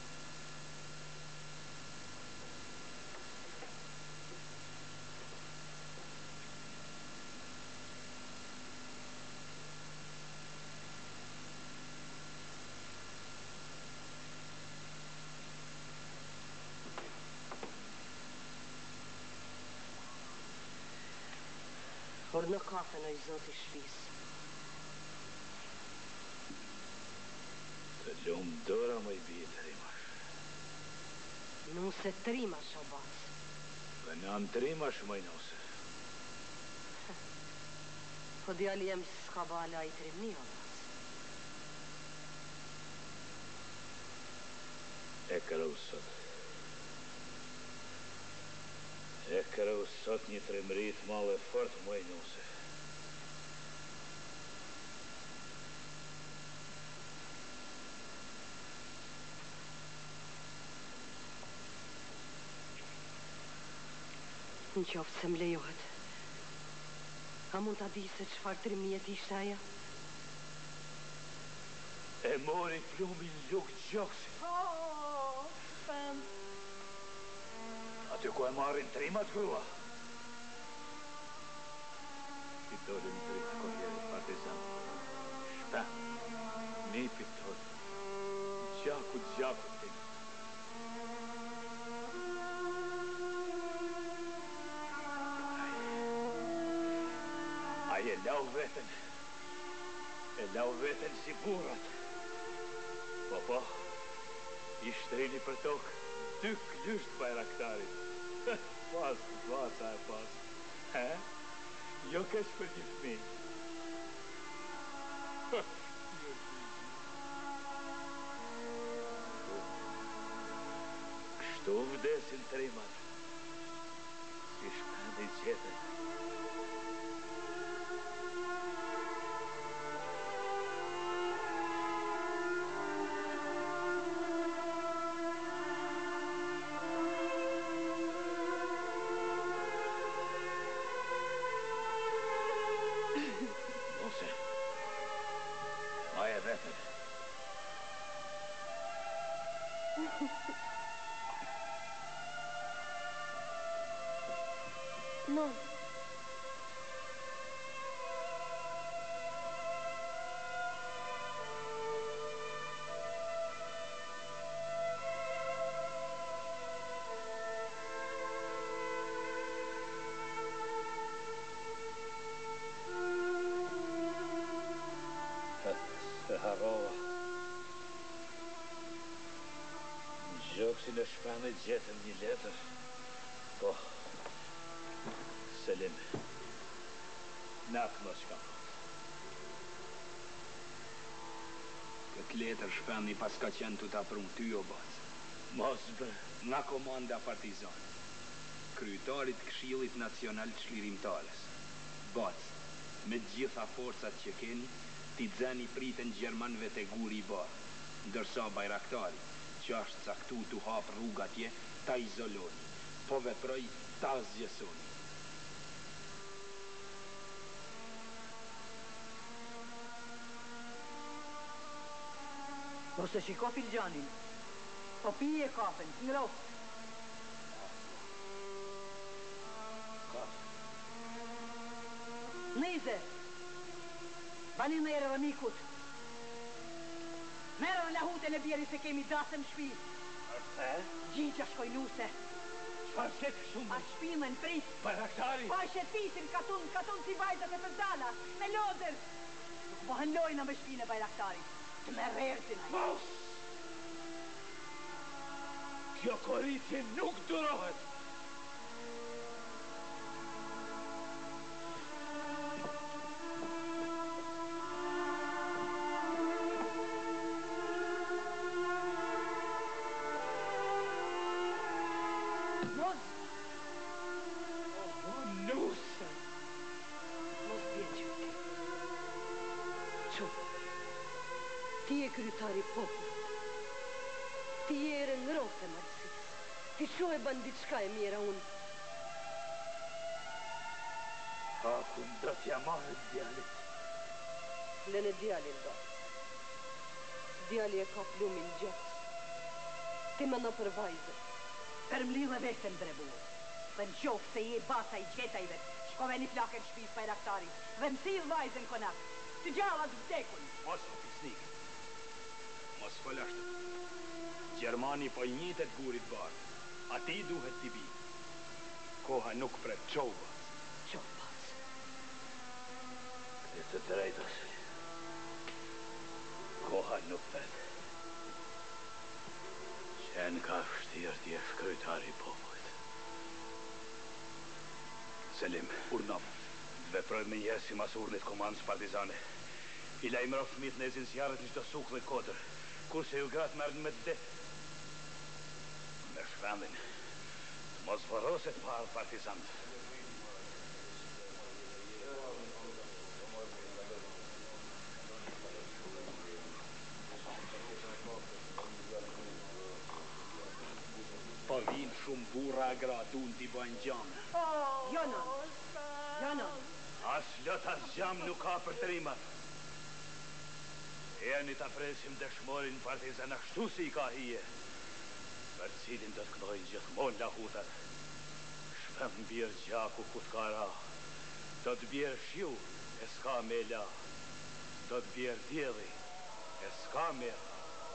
Por në kafe në I zoti shpisë. Të lumë dora më I bije Trimash. Nuse Trimash o bac. Për në anë Trimash më I nuse. Po djali jem s'ka bala I trimni o bac. E kërëu sot. E kërëu sot një trimrit malë e fort më I nuse. Në qoftë se m'lejohet. A mund t'a di se qëfar trimnijet ishte aja? E mori plumin luk gjoksi. Fem. Aty ku e marrin trimat grua. I dolin dritë korjeri partizan. Shpem. Nipi tonë. Gjaku tim. Ai e lau veten. E lau veten si burrat. Po, I shtrini për tokë 2 klysht bajraktarit. Pas, baca e pas. He? Jo keq për një fmi. Kështu vdesin trimat. Si shpendi qeter. Non. Harova. Joksi në shpane gjetëm një letër. Po, Selim, nakë mos shkam. Këtë letër shpani pas ka qenë të ta prunë ty o bazë. Mos bë. Nga komanda partizane. Kryetarit Këshillit Nacional të Çlirimtarës. Bazë, me gjitha forcat që keni, ti dzeni pritën Gjermanëve të guri i barë, ndërsa Bajraktari, që është caktu të hapë rruga tje, ta izoloni, po veproj ta zgjesoni. Mos e shiko filxhanin, po pije kafen, ngroft. Nize, bani merë dhe mikut. Merë dhe lahutën e bjeri se kemi dasëm shpi. Gjigja shkoj nuse. Qfar shetë shumë? A shpimën prit. Bajraktari. Pa shetisin, katun si vajzat e përdala, me loder. Nuk bëhen lojna me shpine Bajraktari. Të me rertin. Mos! Kjo koriti nuk durohet. Ti e kryetari popullit. Ti e ngrohtë e marësisë. Ti sho e bën diçka e mira unë. Hakun do t'ja marrë djalit. Lene djalin do. Djali e ka plumin gjokës. Ti më në për vajzën. Per mlidhe vetën drebu. Dhe në qofë se je basa i gjetajve, shkove një flakën shpis Bajraktari, dhe mësidh vajzën konak. Të gjallat vdekun. Mos o pisnik. Mos folashtë. Gjermani po i njëtet gurit barë. A ti duhet t'i bi. Koha nuk pret qovas. Qovas. Këtë të drejtës. Koha nuk pret. Qenë ka fështirë t'je kryetari popullit. Selim, Urnam. veproj me njerë si mas urnit komandës partizane. I lajmëro fëmit në ezinsjarët një të sukë dhe kodër, kurse ju gratë mërën me të det. Me shkandin, mos vëroset parë partizantë. Po vinë shumë burra gradun t'i bëjnë gjamë. Jonon. As lot as gjam nuk ka për trimat. Jeni ta presim dëshmorin partizan ashtu si I ka hije. Për cilin do t'knojnë gjithmon lahutat. Shpëm bjerë gjaku ku t'ka ra. Do t'bjerë shiu e s'ka me la. Do t'bjerë djeli e s'ka me ra.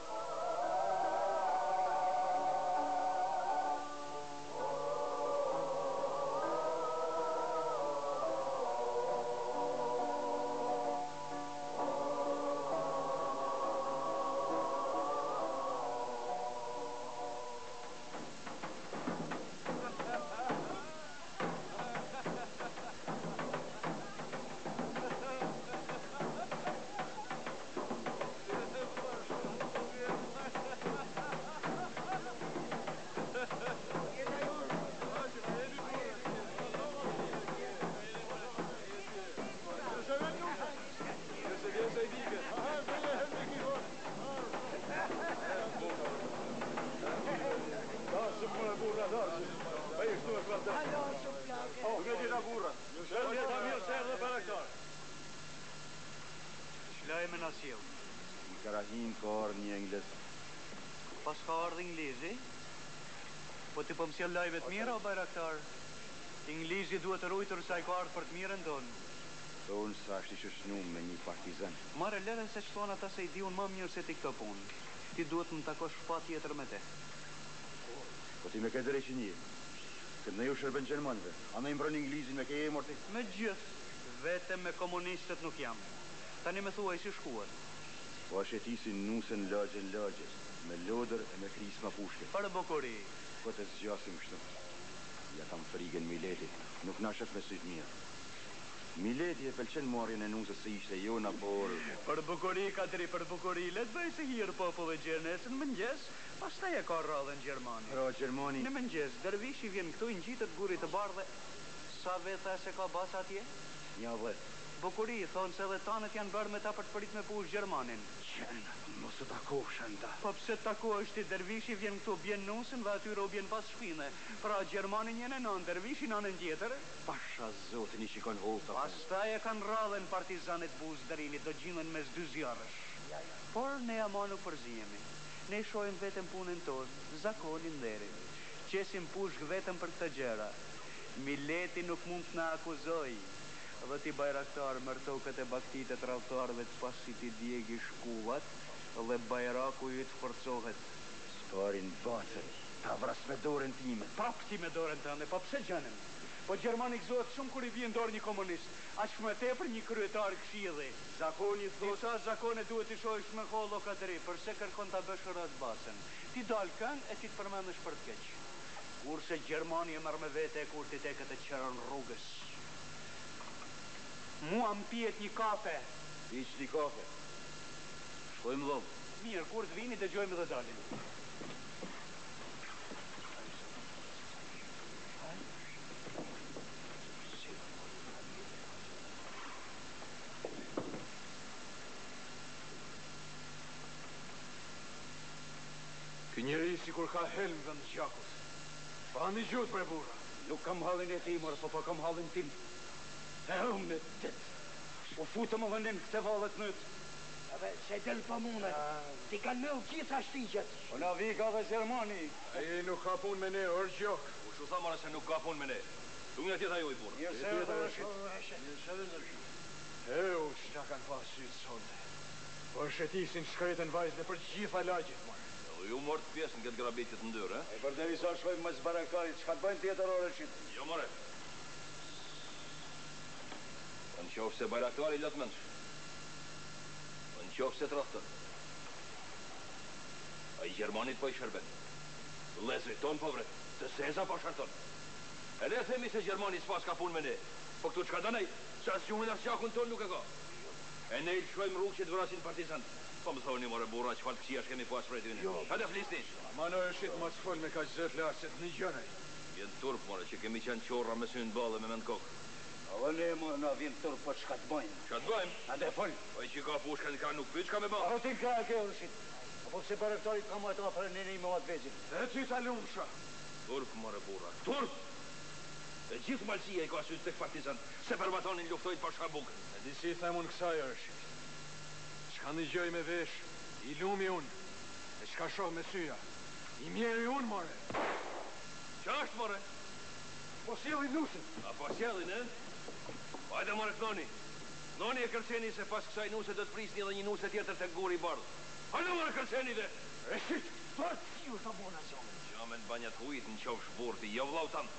Lajme na sjell. I karahin ka ardhë një engles. Pas ka ardhë inglezi? Po ti po më sjell lajme të mira o Bajraktar? Inglisi duhet të rujtur sa I ka ardhur për të mirën tonë. Unë sa është I shëshnum me një partizan. Mare lere se shton ata se I diun më mirë se ti këto punë. Ti duhet më takosh pa tjetër me te. Po ti me ke drejtë një. Këtë ne ju shërben Gjermanëve. A ne imbron Inglizin me ke emër ti? Me gjithë. Vetëm me komunistët nuk jam. Tani me thua I si shkuar. Po ashetisin nusën lagje. Me lodër e me krisma pushke. Për bukuri. Po të zgjasim kështu. Ja kam frigën Miletit. Nuk na shef me sytë mirë. Mileti e pëlqen marrjen e nusës se ishte jona, por... Për bukuri, Katri, për bukuri, le të bëj se hirë popullë Gjernesën në mëngjes, pastaj e ka rradhen Gjermani. Pra, Gjermani... Në mëngjes, dervishi vjen këtu I ngjitët gurit të bardhe. Sa veta se ka bas atje? Një 10. Bukuri, thonë se dhe tanët janë bërë me ta për të përit me push Gjermanin. Qenë, mos të takoshën ta. Po pse takohesh ti, dervishi vjen këtu, bjen nusën dhe atyre u bjen pas shpine. Pra Gjermanin jene nën, dervishi nënën tjetër. Pasha zotin I shikon holta. Pastaj e kanë rradhen partizanit Buzdërinit, do gjinen mes dy zjarësh. Por ne ama nuk përzihemi. Ne shohim vetëm punën tonë, zakonin derin. Qesim pushk vetëm për këtë gjëra. Mileti nuk mund të na akuzoj. Dhe ti bajraktar mërtoket e baktit e tradhtarëve të pasit I djegi shkuvat dhe bajraku I të forcohet. Sparin bacën, ta vras me dorën time. Prap ti me dorën tënde, po pse gjënën? Po Gjermani gëzohet shumë kur I vjen dorë një komunist. Aq më tepër një kryetar këshilli. Zakoni thot... Sa zakone duhet I shohësh me hollo Katri, përse kërkon ta bësh rreth bacën. Ti dal kënd e ti të përmendesh për të keq. Kurse Gjermani e merr me vete e kur ti teket e qeron rrugës. Mua më pijet një kafe. Iq një kafe. Shkojmë dhomë. Mirë, kur të vini dëgjojmë dhe dalim. Ky njeri si kur ka helm vend gjakut. Pa një gjutë bre burra. Nuk kam hallin e timur, po kam hallin tim. E me dit. U futëm më vendin këtë valet nëtë. Edhe se del pa mune. Ti kanë me u gjitha shtigjet. Po na vika dhe Gjermani. E nuk ka pun me ne, orë gjok. U shu tha mare se nuk ka pun me ne. Dunja tjeta ju I burë. Mirë se dhe rëshit. E u që na kanë pasyt sonde. Po shetisin shkretën vajzën e për gjitha lagjit, marë. Edhe ju mort pjesë në këtë grabitit në ndyrë, E për deri sa shkojmë më zbaraktarit, që ka të bëjnë tjetër o rëshit? Jo, mare. Në qofë se bajraktari lëtë mënsh. Në qofë se trahtën. A I Gjermanit po I shërben. Lezrit ton po vret, të seza po sharton. E ne themi se Gjermani s'pas ka pun me ne. Po këtu qka dënej, se as gjuhën as qakun ton nuk e ka. E ne I lëshojmë rrugë që të vrasin partizan. Po më thoni more burra që falë kësia shkemi pas për e t'vini. Hajde flisni. Ma në rëshit ma të fol me ka zët larset një gjënej. Vjen turp, more, që kemi qenë qorra me synë balë me mend kokë. O ne më na vjen tërë po çka të bëjmë. Çka të bëjmë? Ande fol. Po I që ka pushkën ka nuk pyet çka me bë. Apo ti ka ke rëshit. Apo se baraktari ka më ato për nene I me atë vezin. E ty ta lumsha. Turp, more burra, turp! E gjithë malësia I ka sytë tek partizan, se përbatonin luftojt pa shkabuk. E disi themun kësaj rëshit. Çka një gjoj me vesh, I lumi unë. E çka shoh me syja, I mjeri unë, more. Qa është, more? Po sjellin nusën. A po sjellin, e? Hajde, more, kënoni. Noni e kërceni se pas kësaj nuse do të prisni edhe një nuse tjetër të guri I bardhë. Hajde, more, kërceni dhe! Rëshit, Fort si u të bona zonë. Qamen banjat hujit në qovë shburti, jo vlau tanë.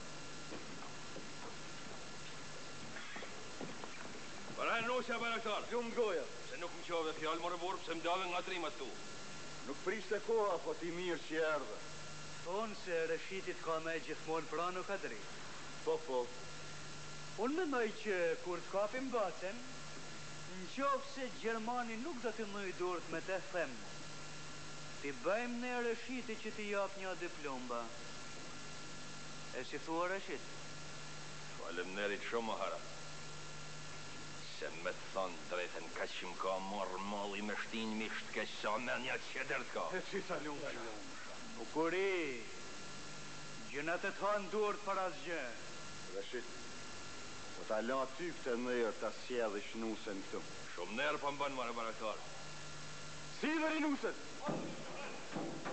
Para nusja, baraktar. Gjumë goja. Se nuk më qove fjallë, more burë, pse më dave nga trimat tu. Nuk priste koha, po ti mirë që erdhe. Thonë se Reshitit ka me gjithmonë pranu Katri. Po. Unë mendoj që kur të kapim bacën, në qofë se Gjermani nuk do të mëj durët me te themë. Ti bëjmë ne Reshiti që ti jap një diplomba. E si thua Reshit? Faleminderit shumë, hara. Se me të thonë drejten ka që më ka marrë malli me shtin misht ke sa me një qeder t'ka. E si ta lumë. Bukuri, gjënat e të hanë durët për asgjë. Reshit, po ta la ty këtë nërë ta sjedhë shnusën këtu. Shumë nërë pa mbanë, mare baraktar. Si dhe rinusën!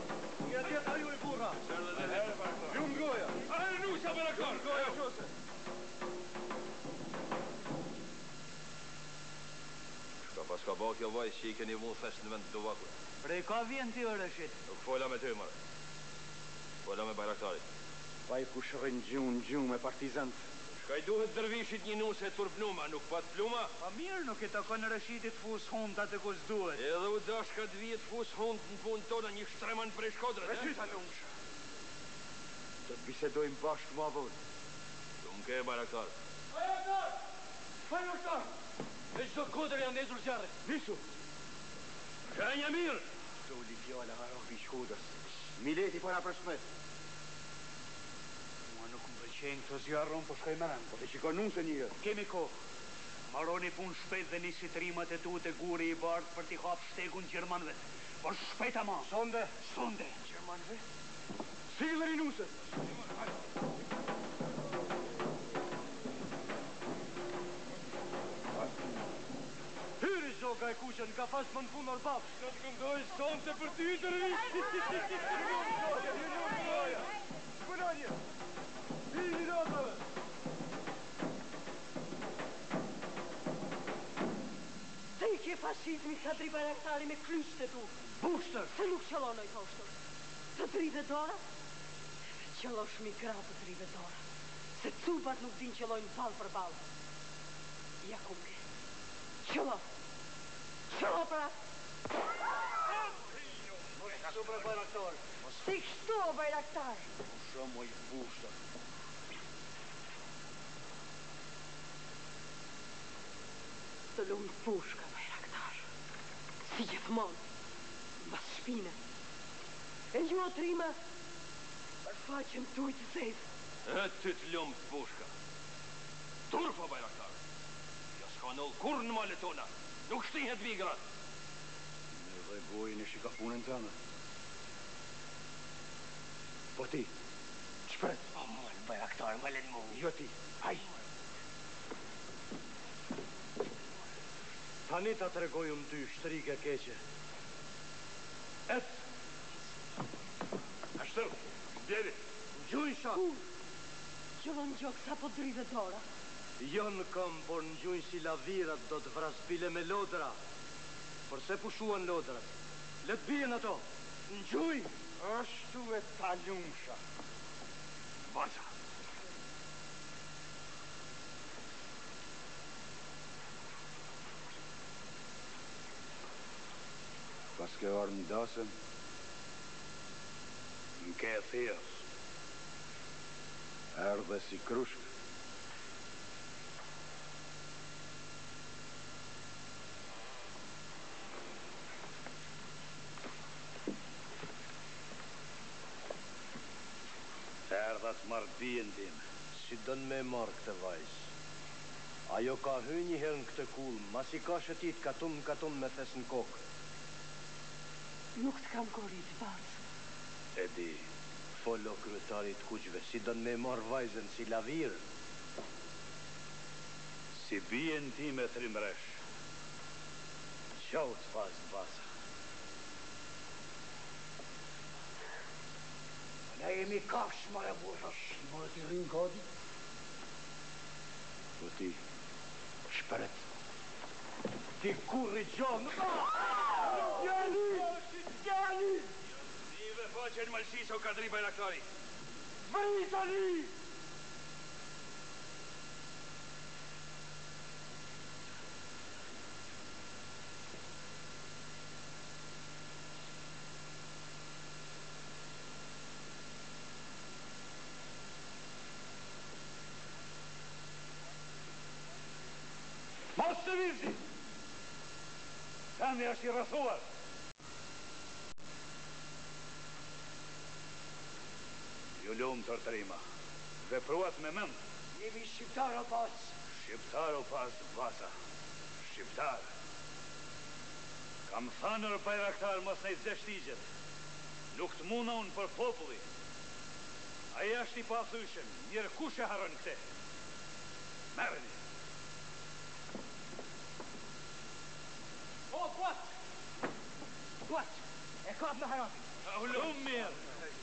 Ja tjetë a ju I burra. Sërë dhe dhe. Lumë goja. A rinusja, baraktar! Goja qose. Pas ka ba kjo vajzë që I keni mu thesht në vend Duvaku. Prej ka vjen ti o Rashid? Nuk fola me ty, mërë. Fola me Bajraktarit. Pa I kush rënë me partizant. Shka I duhet dërvishit një nuse të përpnuma, nuk pat pluma? Pa mirë nuk I takon Rashidit fus hundat e kus duhet. Edhe u dash ka d'vijet fus hund në punë tona një shtreman prej Shkodrës. Rashid a lumsha. Do të bisedojmë bashkë ma vonë. Shumë ke, Bajraktar. Bajraktar! E qdo kodër janë nezur zjarë. Nisu! Shenja mirë! Doli fjala Arabi Shkodrës. Mileti para për shmet. Mua nuk më pëlqenj këto zjarë, unë po shkoj me rëndë. Po të shiko nuse një. Kemi kohë. Maroni pun shpejt dhe nisit rimat e tu të guri I bardh për t'i hap shtegun Gjermanve. Por shpejt ama. Sonde. Sonde. Gjermanve. Sigëllëri nuse. Hyri zoga e kuqen, ka pas më në punë orbaf. Në të këndoj sonte për ty të rrish. Shpënanje. Hini rotave. Tejkje fashizmi ka dri Bajraktari me kryshtet tu. Bushtër. Se nuk qëllonoj poshtër. Të drive dora? Qëllosh mi gra të drive dora. Se cubat nuk din qëllojnë bal për bal. Ja kumke. Qëllo. Qëllo pra. Kështu për Bajraktar. Si kështu o Bajraktar. Shumë I bushtër. Të lumë pushka, Bajraktar. Si gjithmonë. Mbas shpine. E ju o trima. Për faqen tuj të zezë. E ty të lumë të pushka. Turfo, Bajraktar. Jo s'ka nëllë kur në malet tona. Nuk shtihet vigrat. Në dhe gojnë e shika punën të anë. Po ti, qpret. O, mon, Bajraktar, më len mu. Jo ti, haj. Tani ta të regojëm ty shtrike keqe. Et! Ashtër, bjeri. Gjujnë shak. Qëllon gjok sa po drive dora. Jo në kam, por në gjujnë si lavirat do të vrasbile me lodra. Përse pushuan lodrat? Let bien ato. Në gjujnë. Ashtu e talumsha. Baza. Pas ke orë në dasën, në ke thirës. Erdhe si krushk. Erdha të marrë bijen tim. Si dënë me marrë këtë vajzë. Ajo ka hy një herë në këtë kulmë, mas I ka shëtit katum me thes në kokë. Nuk të kam korit, bazë. E di, folo kryetarit kuqve, si dënë me marrë vajzën si lavirë. Si bijen tim e trimresh. Qau të fazë, basa. Ne jemi kafsh, mare burës. Mare t'i rinë gadi? Po ti, shperet. Ti kurri gjonë. Gjali! Gjali! Nive faqen malsis o kadri Bajraktari. Vëni tani! Mos të vizi! Tani është I rëthuar. Ju lumë të rëtrima. Vepruat me mend. Jemi shqiptar o pas. Shqiptar o pas, basa. Shqiptar. Kam thanër Bajraktar mos në I zeshtigjet. Nuk të muna unë për populli. Aja është I pathyshëm, njërë kush e harën këte. Merëni. O, buat! Buat! E kap me harapi. U lumë mirë.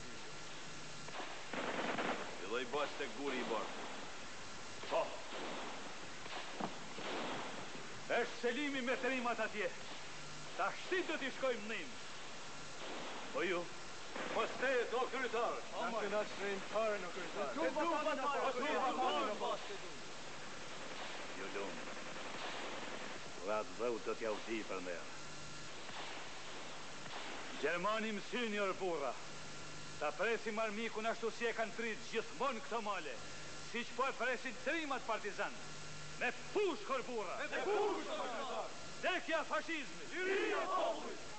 Filloj bas të guri I bardh. Po. Eshtë Selimi me trimat atje. Ta shti do t'i shkojmë nim. Po ju? Po ste, do kryetar. Na që na shrejnëtare në kryetar. Jo lumë. Ratë dhëut do t'ja uti për merë. Gjermani më syni orë burra. Ta presim armikun ashtu si e kanë prit gjithmonë këto male. Si që po e presin trimat partizan. Me pushk orë burra. Me pushk orë burra. Dekja fashizmi. Liria popullit.